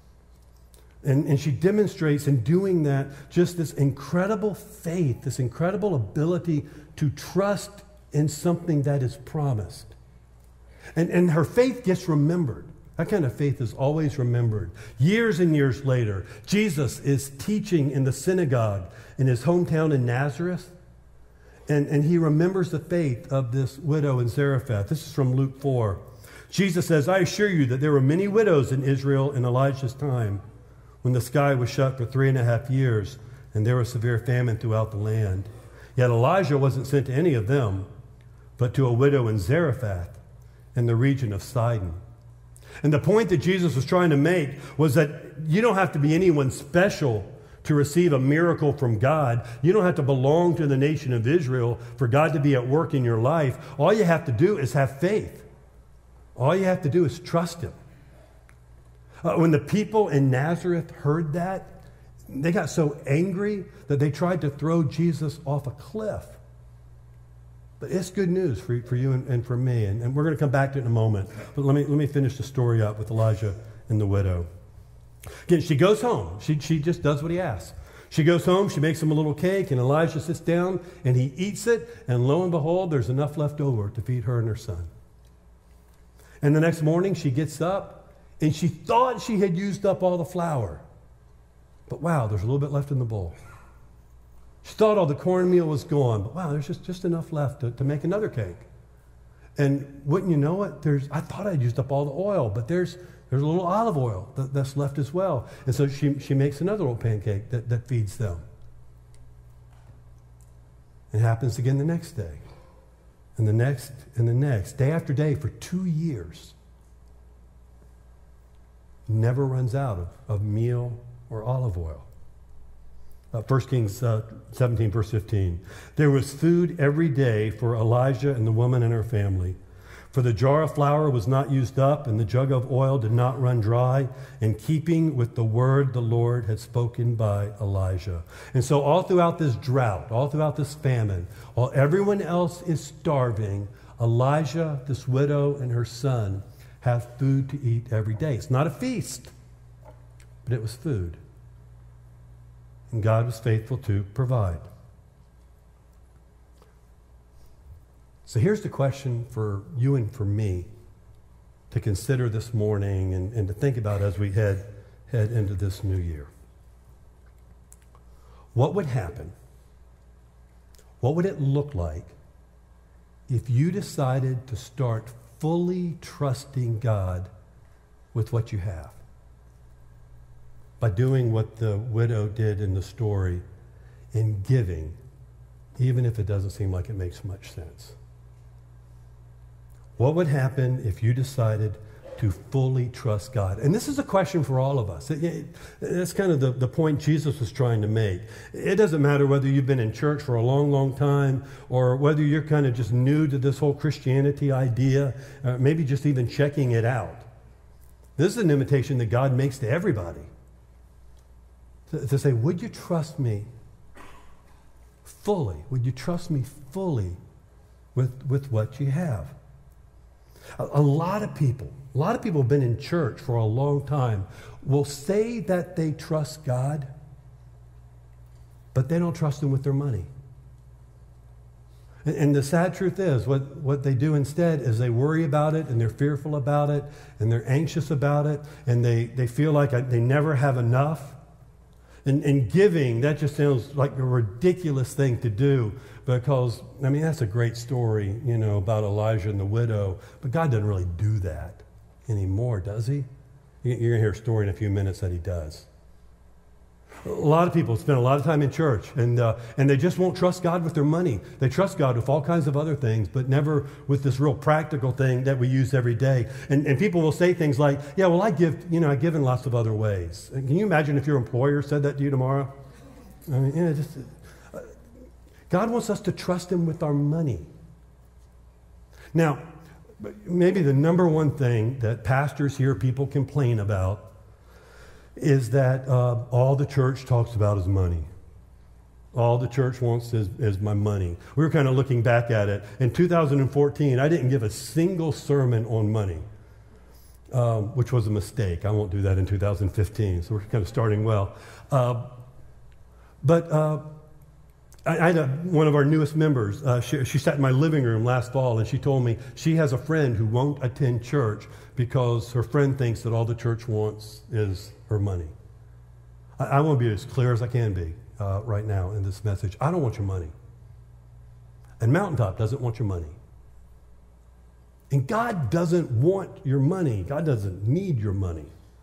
And, and she demonstrates in doing that just this incredible faith, this incredible ability to trust in something that is promised. And, and her faith gets remembered. That kind of faith is always remembered. Years and years later, Jesus is teaching in the synagogue in his hometown in Nazareth. And, and he remembers the faith of this widow in Zarephath. This is from Luke four. Jesus says, I assure you that there were many widows in Israel in Elijah's time, when the sky was shut for three and a half years, and there was severe famine throughout the land. Yet Elijah wasn't sent to any of them, but to a widow in Zarephath, in the region of Sidon. And the point that Jesus was trying to make was that you don't have to be anyone special to receive a miracle from God. You don't have to belong to the nation of Israel for God to be at work in your life. All you have to do is have faith. All you have to do is trust him. Uh, when the people in Nazareth heard that, they got so angry that they tried to throw Jesus off a cliff. But it's good news for, for you and, and for me, and, and we're going to come back to it in a moment. But let me, let me finish the story up with Elijah and the widow. Again, she goes home. She, she just does what he asks. She goes home, she makes him a little cake, and Elijah sits down, and he eats it, and lo and behold, there's enough left over to feed her and her son. And the next morning, she gets up, and she thought she had used up all the flour. But wow, there's a little bit left in the bowl. She thought all the cornmeal was gone. But wow, there's just, just enough left to, to make another cake. And wouldn't you know it, there's, I thought I'd used up all the oil, but there's, there's a little olive oil that, that's left as well. And so she, she makes another little pancake that, that feeds them. It happens again the next day. And the next, and the next, day after day for two years. Never runs out of, of meal or olive oil. Uh, First Kings uh, seventeen, verse fifteen. There was food every day for Elijah and the woman and her family. For the jar of flour was not used up, and the jug of oil did not run dry, in keeping with the word the Lord had spoken by Elijah. And so all throughout this drought, all throughout this famine, while everyone else is starving, Elijah, this widow, and her son have food to eat every day. It's not a feast, but it was food. And God was faithful to provide. So here's the question for you and for me to consider this morning and, and to think about as we head, head into this new year. What would happen? What would it look like if you decided to start fully trusting God with what you have? By doing what the widow did in the story, in giving, even if it doesn't seem like it makes much sense. What would happen if you decided to fully trust God? And this is a question for all of us. It, it, that's kind of the, the point Jesus was trying to make. It doesn't matter whether you've been in church for a long, long time, or whether you're kind of just new to this whole Christianity idea, uh, maybe just even checking it out. This is an invitation that God makes to everybody. To, to say, would you trust me fully? Would you trust me fully with, with what you have? A, a lot of people, a lot of people have been in church for a long time, will say that they trust God, but they don't trust him with their money. And, and the sad truth is, what, what they do instead is they worry about it, and they're fearful about it, and they're anxious about it, and they, they feel like they never have enough. And, and giving, that just sounds like a ridiculous thing to do because, I mean, that's a great story, you know, about Elijah and the widow. But God doesn't really do that anymore, does he? You're going to hear a story in a few minutes that he does. A lot of people spend a lot of time in church, and uh, and they just won't trust God with their money. They trust God with all kinds of other things, but never with this real practical thing that we use every day. And and people will say things like, yeah, well, I give, you know, I give in lots of other ways. And can you imagine if your employer said that to you tomorrow? I mean, yeah, just, uh, God wants us to trust him with our money. Now, maybe the number one thing that pastors hear people complain about is that uh, all the church talks about is money. All the church wants is, is my money. We were kind of looking back at it. In two thousand fourteen, I didn't give a single sermon on money, um, which was a mistake. I won't do that in two thousand fifteen, so we're kind of starting well. Uh, but uh, I, I had a, one of our newest members. Uh, she, she sat in my living room last fall, and she told me she has a friend who won't attend church because her friend thinks that all the church wants is her money. I, I want to be as clear as I can be uh, right now in this message. I don't want your money. And Mountaintop doesn't want your money. And God doesn't want your money. God doesn't need your money.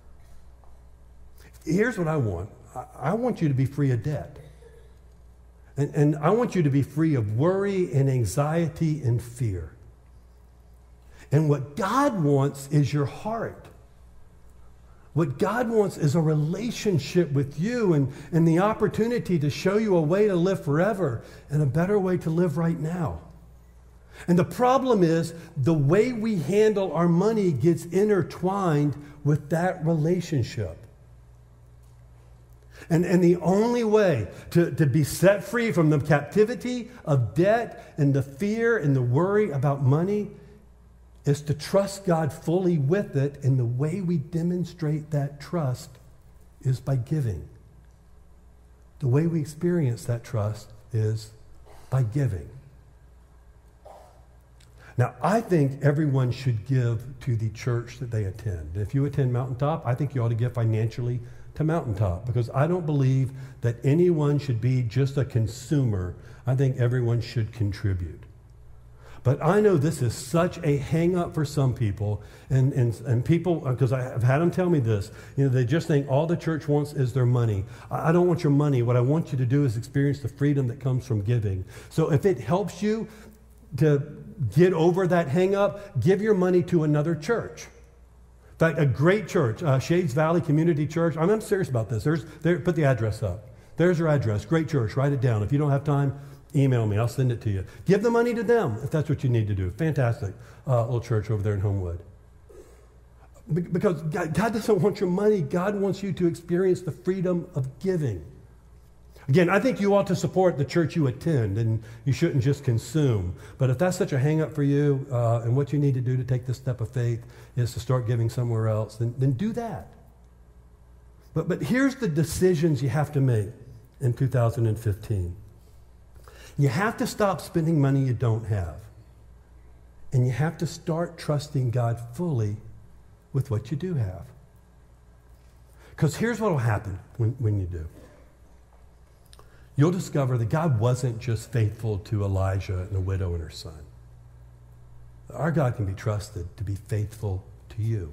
Here's what I want. I, I want you to be free of debt. And, and I want you to be free of worry and anxiety and fear. And what God wants is your heart. What God wants is a relationship with you and, and the opportunity to show you a way to live forever and a better way to live right now. And the problem is the way we handle our money gets intertwined with that relationship. And, and the only way to, to be set free from the captivity of debt and the fear and the worry about money is to trust God fully with it, and the way we demonstrate that trust is by giving. The way we experience that trust is by giving. Now, I think everyone should give to the church that they attend. If you attend Mountaintop, I think you ought to give financially to Mountaintop, because I don't believe that anyone should be just a consumer. I think everyone should contribute. But I know this is such a hang-up for some people, and, and, and people, because I've had them tell me this, you know, they just think all the church wants is their money. I don't want your money. What I want you to do is experience the freedom that comes from giving. So if it helps you to get over that hang-up, give your money to another church. In fact, a great church, uh, Shades Valley Community Church, I'm, I'm serious about this. There's, there, put the address up. There's your address. Great church. Write it down. If you don't have time, email me. I'll send it to you. Give the money to them if that's what you need to do. Fantastic uh, little church over there in Homewood. Be- because God, God doesn't want your money. God wants you to experience the freedom of giving. Again, I think you ought to support the church you attend, and you shouldn't just consume. But if that's such a hang-up for you, uh, and what you need to do to take this step of faith is to start giving somewhere else, then, then do that. But, but here's the decisions you have to make in two thousand fifteen. You have to stop spending money you don't have. And you have to start trusting God fully with what you do have. Because here's what will happen when, when you do. You'll discover that God wasn't just faithful to Elijah and the widow and her son. Our God can be trusted to be faithful to you.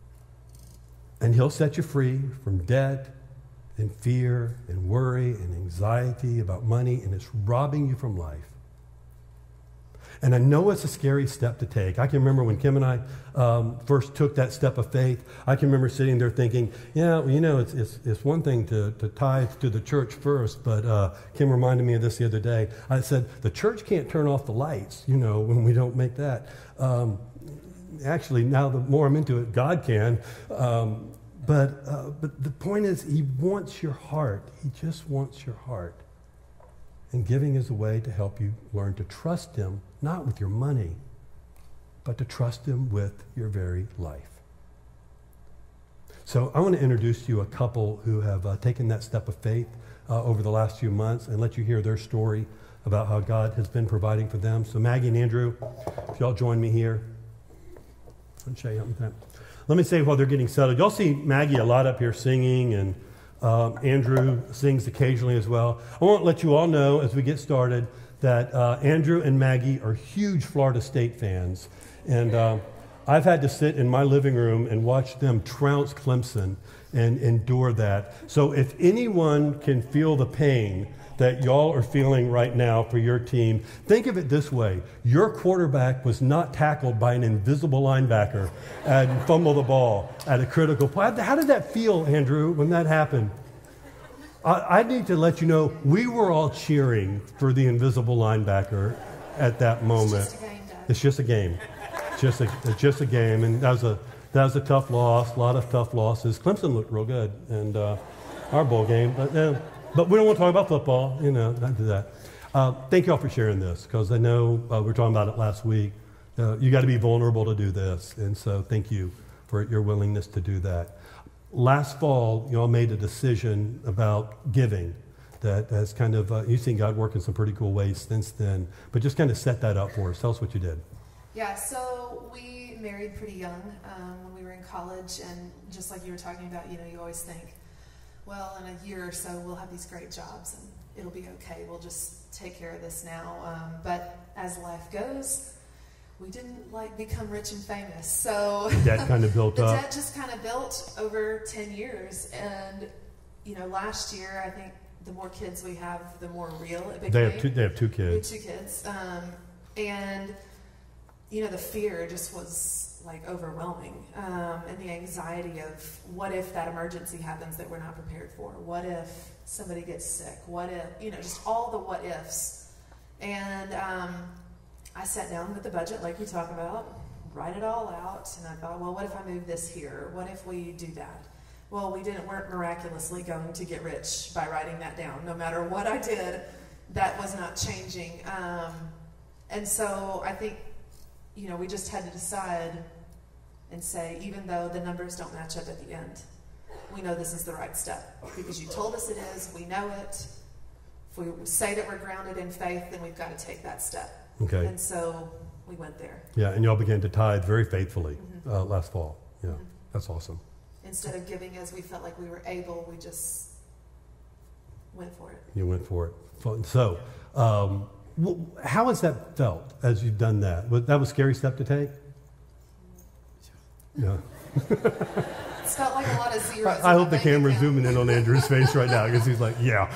And he'll set you free from debt and fear and worry and anxiety about money, and it's robbing you from life. And I know it's a scary step to take. I can remember when Kim and I um, first took that step of faith, I can remember sitting there thinking, yeah, well, you know, it's, it's, it's one thing to, to tithe to the church first, but uh, Kim reminded me of this the other day. I said, the church can't turn off the lights, you know, when we don't make that. Um, actually, now the more I'm into it, God can. Um, but, uh, but the point is, he wants your heart. He just wants your heart. And giving is a way to help you learn to trust him, not with your money, but to trust him with your very life. So I want to introduce to you a couple who have uh, taken that step of faith uh, over the last few months and let you hear their story about how God has been providing for them. So Maggie and Andrew, if y'all join me here. I'll show you something. Let me say while they're getting settled, y'all see Maggie a lot up here singing and Um, Andrew sings occasionally as well. I want to let you all know as we get started that uh, Andrew and Maggie are huge Florida State fans. And uh, I've had to sit in my living room and watch them trounce Clemson and endure that. So if anyone can feel the pain that y'all are feeling right now for your team, think of it this way. Your quarterback was not tackled by an invisible linebacker and fumbled the ball at a critical point. How did that feel, Andrew, when that happened? I, I need to let you know, we were all cheering for the invisible linebacker at that moment. It's just a game, It's just a game. Just a, it's just a game, and that was a that was a tough loss. A lot of tough losses. Clemson looked real good, and uh, our bowl game, but. Uh, But we don't want to talk about football, you know, not do that. Uh, thank you all for sharing this, because I know uh, we were talking about it last week. Uh, you got to be vulnerable to do this, and so thank you for your willingness to do that. Last fall, you all made a decision about giving that has kind of, uh, you've seen God work in some pretty cool ways since then, but just kind of set that up for us. Tell us what you did. Yeah, so we married pretty young um, when we were in college, and just like you were talking about, you know, you always think, well, in a year or so, we'll have these great jobs, and it'll be okay. We'll just take care of this now. Um, but as life goes, we didn't, like, become rich and famous. So the debt kind of built the up. The debt just kind of built over ten years. And, you know, last year, I think the more kids we have, the more real it became. They have two, they have two kids. We have two kids. Um, and, you know, the fear just was like overwhelming, um, and the anxiety of what if that emergency happens that we're not prepared for? What if somebody gets sick? What if, you know, just all the what ifs. And um, I sat down with the budget like we talk about, write it all out, and I thought, well, what if I move this here? What if we do that? Well, we didn't, weren't miraculously going to get rich by writing that down. No matter what I did, that was not changing. Um, and so I think, you know, we just had to decide and say, even though the numbers don't match up at the end, we know this is the right step because you told us it is, we know it. If we say that we're grounded in faith, then we've got to take that step. Okay. And so we went there. Yeah, and y'all began to tithe very faithfully mm-hmm. uh, last fall. Yeah, mm-hmm. That's awesome. Instead of giving as we felt like we were able, we just went for it. You went for it. So, um, how has that felt as you've done that? That was a scary step to take? Yeah. It's felt like a lot of zeros. I, I hope the camera's account. zooming in on Andrew's face right now because he's like, yeah.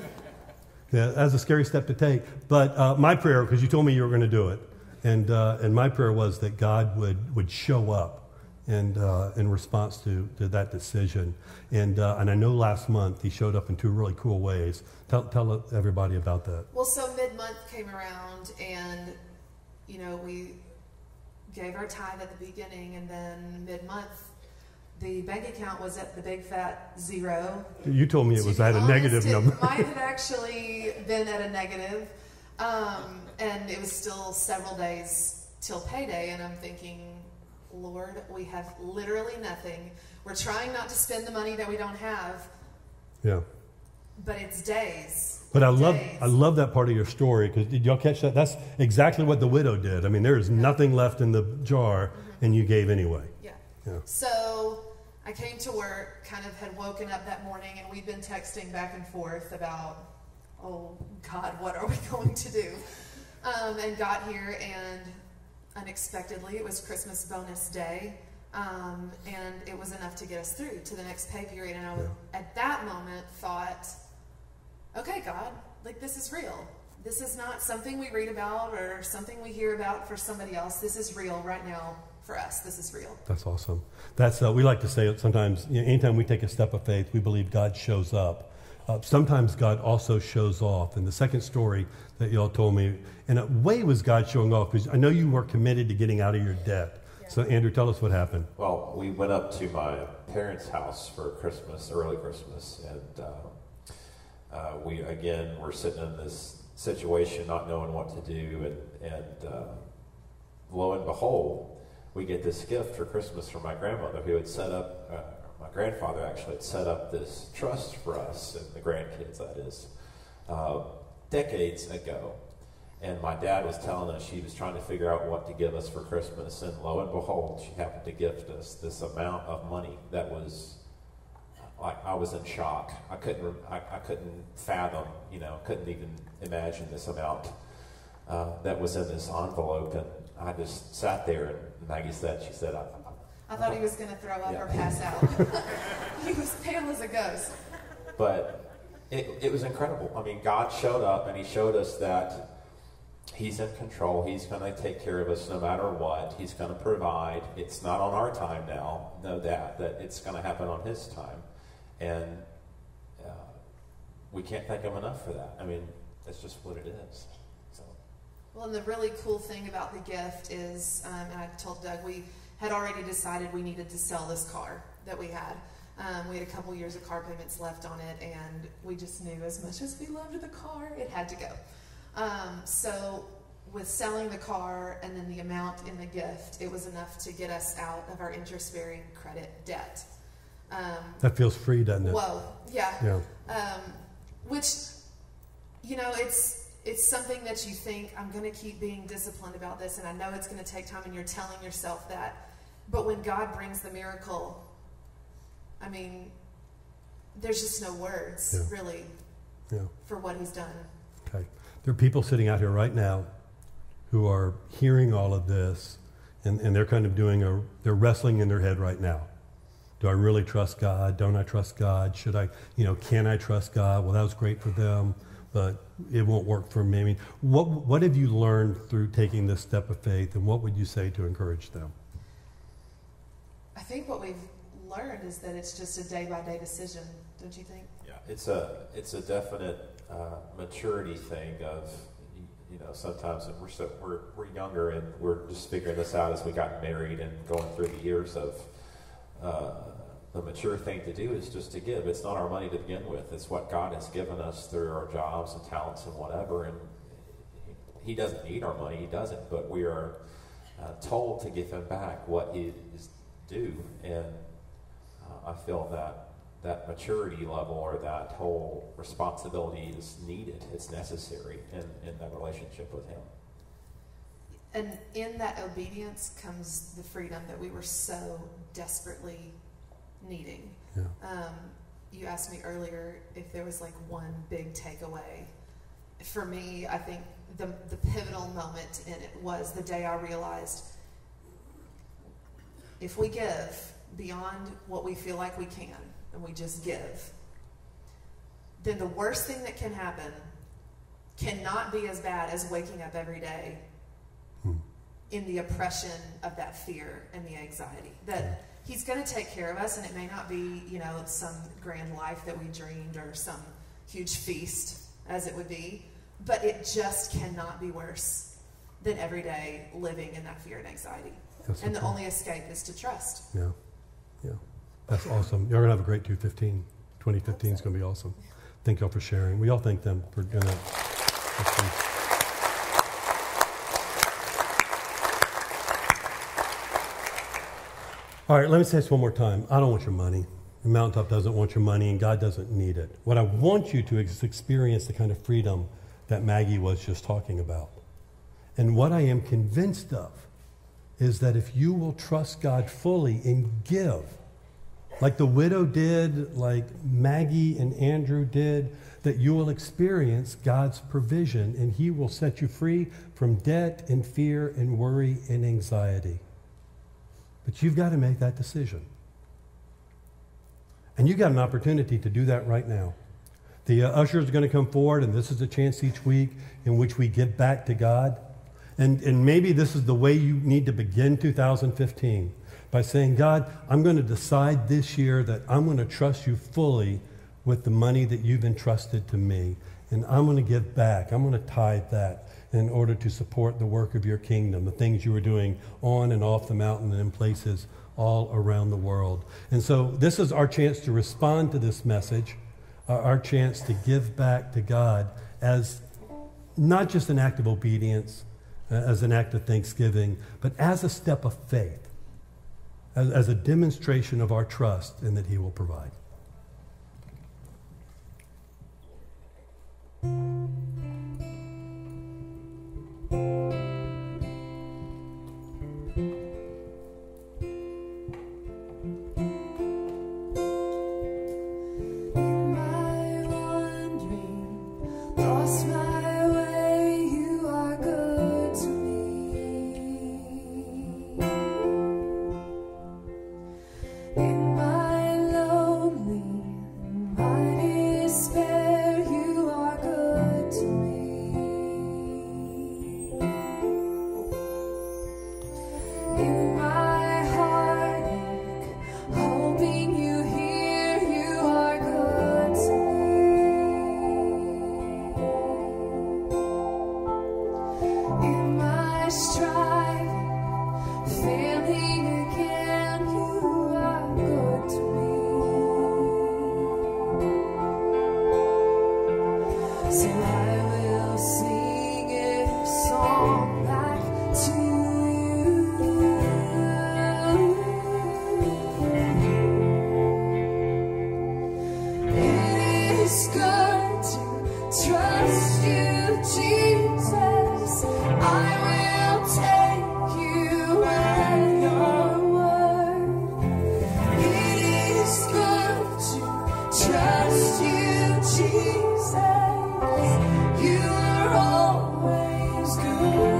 Yeah, that's a scary step to take. But uh, my prayer, because you told me you were going to do it, and uh, and my prayer was that God would, would show up and uh, in response to, to that decision. And uh, and I know last month he showed up in two really cool ways. Tell tell everybody about that. Well, so mid-month came around, and you know we gave our tithe at the beginning, and then mid-month the bank account was at the big fat zero. You told me it was at a negative number. It might have actually been at a negative, um, and it was still several days till payday, and I'm thinking, Lord, we have literally nothing. We're trying not to spend the money that we don't have. Yeah. But it's days. But I love days. I love that part of your story, because did y'all catch that? That's exactly what the widow did. I mean, there is nothing left in the jar, mm-hmm. and you gave anyway. Yeah. Yeah. So I came to work, kind of had woken up that morning, and we'd been texting back and forth about, oh, God, what are we going to do? Um, and got here, and unexpectedly, it was Christmas bonus day, um, and it was enough to get us through to the next pay period. And I was, yeah. at that moment, thought, okay, God, like, this is real. This is not something we read about or something we hear about for somebody else. This is real right now for us. This is real. That's awesome. That's uh, we like to say it sometimes. You know, anytime we take a step of faith, we believe God shows up. Uh, sometimes God also shows off. And the second story that y'all told me, in a way, was God showing off, because I know you were committed to getting out of your debt. Yeah. So, Andrew, tell us what happened. Well, we went up to my parents' house for Christmas, early Christmas, and uh, uh, we, again, were sitting in this situation, not knowing what to do, and, and uh, lo and behold, we get this gift for Christmas from my grandmother, who had set up, uh, my grandfather actually had set up this trust for us, and the grandkids, that is, uh, decades ago. And my dad was telling us she was trying to figure out what to give us for Christmas, and lo and behold, she happened to gift us this amount of money that was like I was in shock. I couldn't, I, I couldn't fathom, you know, couldn't even imagine this amount uh, that was in this envelope. And I just sat there, and Maggie said, she said, I, I thought he was going to throw up yeah. or pass out. He was pale as a ghost. But it, it was incredible. I mean, God showed up, and he showed us that he's in control. He's going to take care of us no matter what. He's going to provide. It's not on our time now, know that, that it's going to happen on his time. And uh, we can't thank him enough for that. I mean, that's just what it is. So. Well, and the really cool thing about the gift is, um, and I told Doug, we had already decided we needed to sell this car that we had. Um, we had a couple years of car payments left on it, and we just knew as much as we loved the car, it had to go. Um, so with selling the car and then the amount in the gift, it was enough to get us out of our interest-bearing credit debt. Um, that feels free, doesn't it? Whoa, yeah. Yeah. Um, which, you know, it's it's something that you think, I'm going to keep being disciplined about this, and I know it's going to take time, and you're telling yourself that. But when God brings the miracle, I mean, there's just no words, yeah. really, yeah. for what he's done. Okay. There are people sitting out here right now who are hearing all of this, and, and they're kind of doing a, they're wrestling in their head right now. Do I really trust God? Don't I trust God? Should I, you know, can I trust God? Well, that was great for them, but it won't work for me. I mean, what, what have you learned through taking this step of faith, and what would you say to encourage them? I think what we've learned is that it's just a day-by-day decision, don't you think? Yeah, it's a, it's a definite uh, maturity thing of, you know, sometimes we're, so, we're, we're younger, and we're just figuring this out as we got married and going through the years of, Uh, the mature thing to do is just to give. It's not our money to begin with. It's what God has given us through our jobs and talents and whatever. And he doesn't need our money. He doesn't. But we are uh, told to give him back what is due. And uh, I feel that that maturity level, or that whole responsibility, is needed. It's necessary in, in that relationship with him. And in that obedience comes the freedom that we were so desperately needing. Yeah. Um, you asked me earlier if there was like one big takeaway. For me, I think the, the pivotal moment in it was the day I realized if we give beyond what we feel like we can, and we just give, then the worst thing that can happen cannot be as bad as waking up every day in the oppression of that fear and the anxiety. That he's going to take care of us, and it may not be, you know, some grand life that we dreamed or some huge feast, as it would be, but it just cannot be worse than every day living in that fear and anxiety. That's and okay. The only escape is to trust. Yeah, yeah. That's awesome. You're going to have a great two fifteen. twenty fifteen is going to be awesome. Thank y'all for sharing. We all thank them for doing that. All right, let me say this one more time. I don't want your money. The Mountaintop doesn't want your money, and God doesn't need it. What I want you to ex- experience the kind of freedom that Maggie was just talking about. And what I am convinced of is that if you will trust God fully and give, like the widow did, like Maggie and Andrew did, that you will experience God's provision, and he will set you free from debt and fear and worry and anxiety. But you've got to make that decision. And you've got an opportunity to do that right now. The uh, ushers are going to come forward, and this is a chance each week in which we give back to God. And, and maybe this is the way you need to begin two thousand fifteen, by saying, God, I'm going to decide this year that I'm going to trust you fully with the money that you've entrusted to me. And I'm going to give back. I'm going to tithe that in order to support the work of your kingdom, the things you were doing on and off the mountain and in places all around the world. And so this is our chance to respond to this message, uh, our chance to give back to God as not just an act of obedience, uh, as an act of thanksgiving, but as a step of faith, as, as a demonstration of our trust in that he will provide.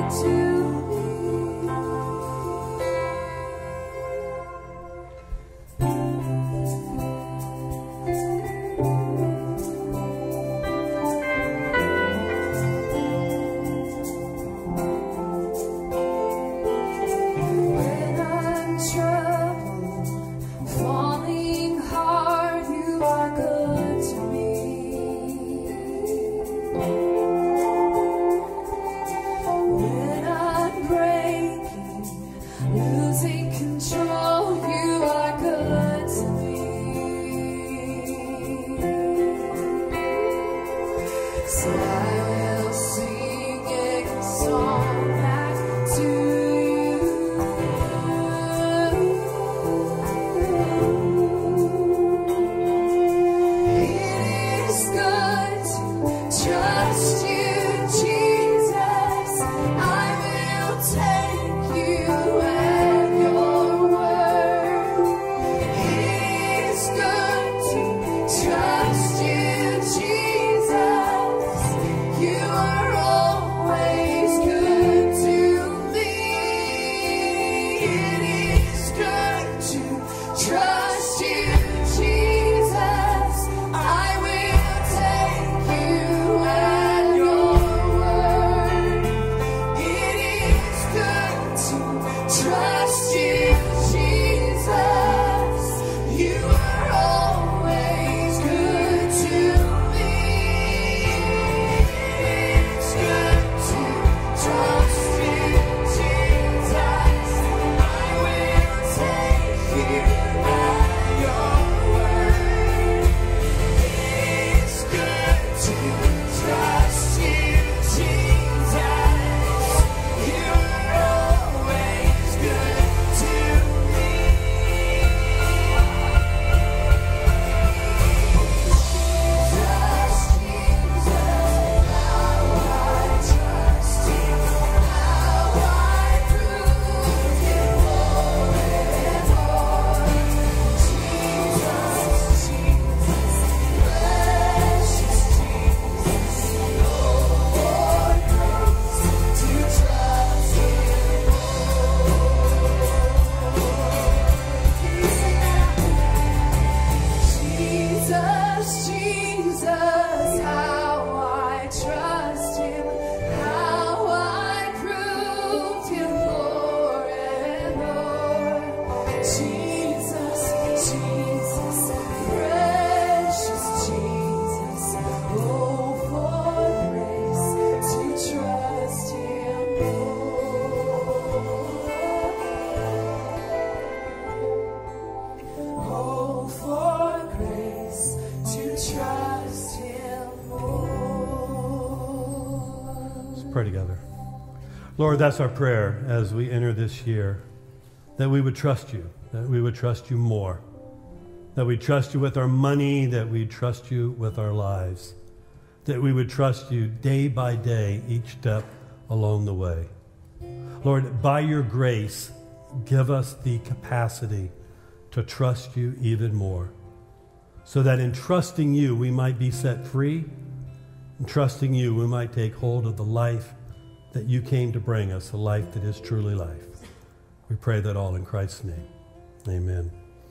Pray together. Lord, that's our prayer as we enter this year, that we would trust you, that we would trust you more, that we trust you with our money, that we trust you with our lives, that we would trust you day by day, each step along the way. Lord, by your grace, give us the capacity to trust you even more, so that in trusting you, we might be set free. In trusting you, we might take hold of the life that you came to bring us, a life that is truly life. We pray that all in Christ's name. Amen.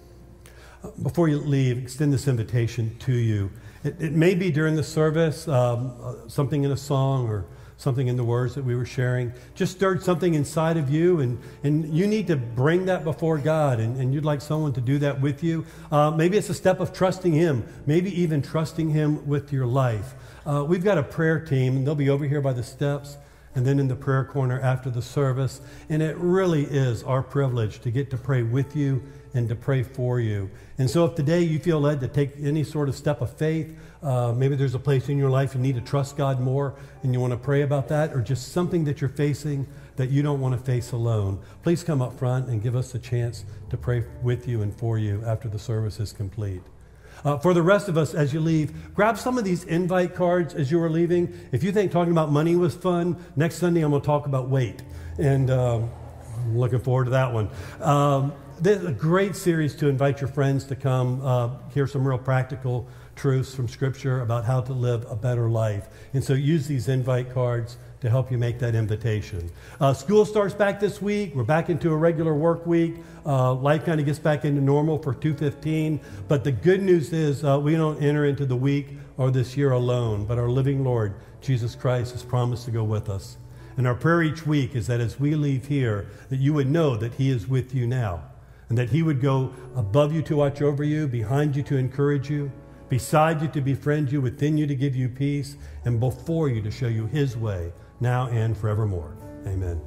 Before you leave, extend this invitation to you. It, it may be during the service, um, something in a song or something in the words that we were sharing just stirred something inside of you, and, and you need to bring that before God, and, and you'd like someone to do that with you. Uh, maybe it's a step of trusting Him, maybe even trusting Him with your life. Uh, we've got a prayer team, and they'll be over here by the steps and then in the prayer corner after the service, and it really is our privilege to get to pray with you and to pray for you. And so if today you feel led to take any sort of step of faith, uh, maybe there's a place in your life you need to trust God more and you want to pray about that, or just something that you're facing that you don't want to face alone, please come up front and give us a chance to pray with you and for you after the service is complete. Uh, for the rest of us, as you leave, grab some of these invite cards as you are leaving. If you think talking about money was fun, next Sunday I'm going to talk about weight. And um, I'm looking forward to that one. Um, This is a great series to invite your friends to come uh, hear some real practical truths from Scripture about how to live a better life. And so use these invite cards to help you make that invitation. Uh, school starts back this week. We're back into a regular work week. Uh, life kind of gets back into normal for two fifteen. But the good news is uh, we don't enter into the week or this year alone, but our living Lord, Jesus Christ, has promised to go with us. And our prayer each week is that as we leave here, that you would know that he is with you now, and that he would go above you to watch over you, behind you to encourage you, beside you to befriend you, within you to give you peace, and before you to show you his way, now and forevermore. Amen.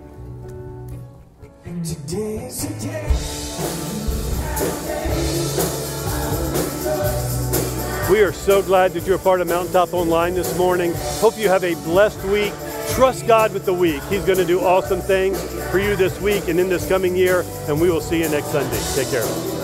Today is the day. We are so glad that you're a part of Mountaintop Online this morning. Hope you have a blessed week. Trust God with the week. He's going to do awesome things for you this week and in this coming year, and we will see you next Sunday. Take care.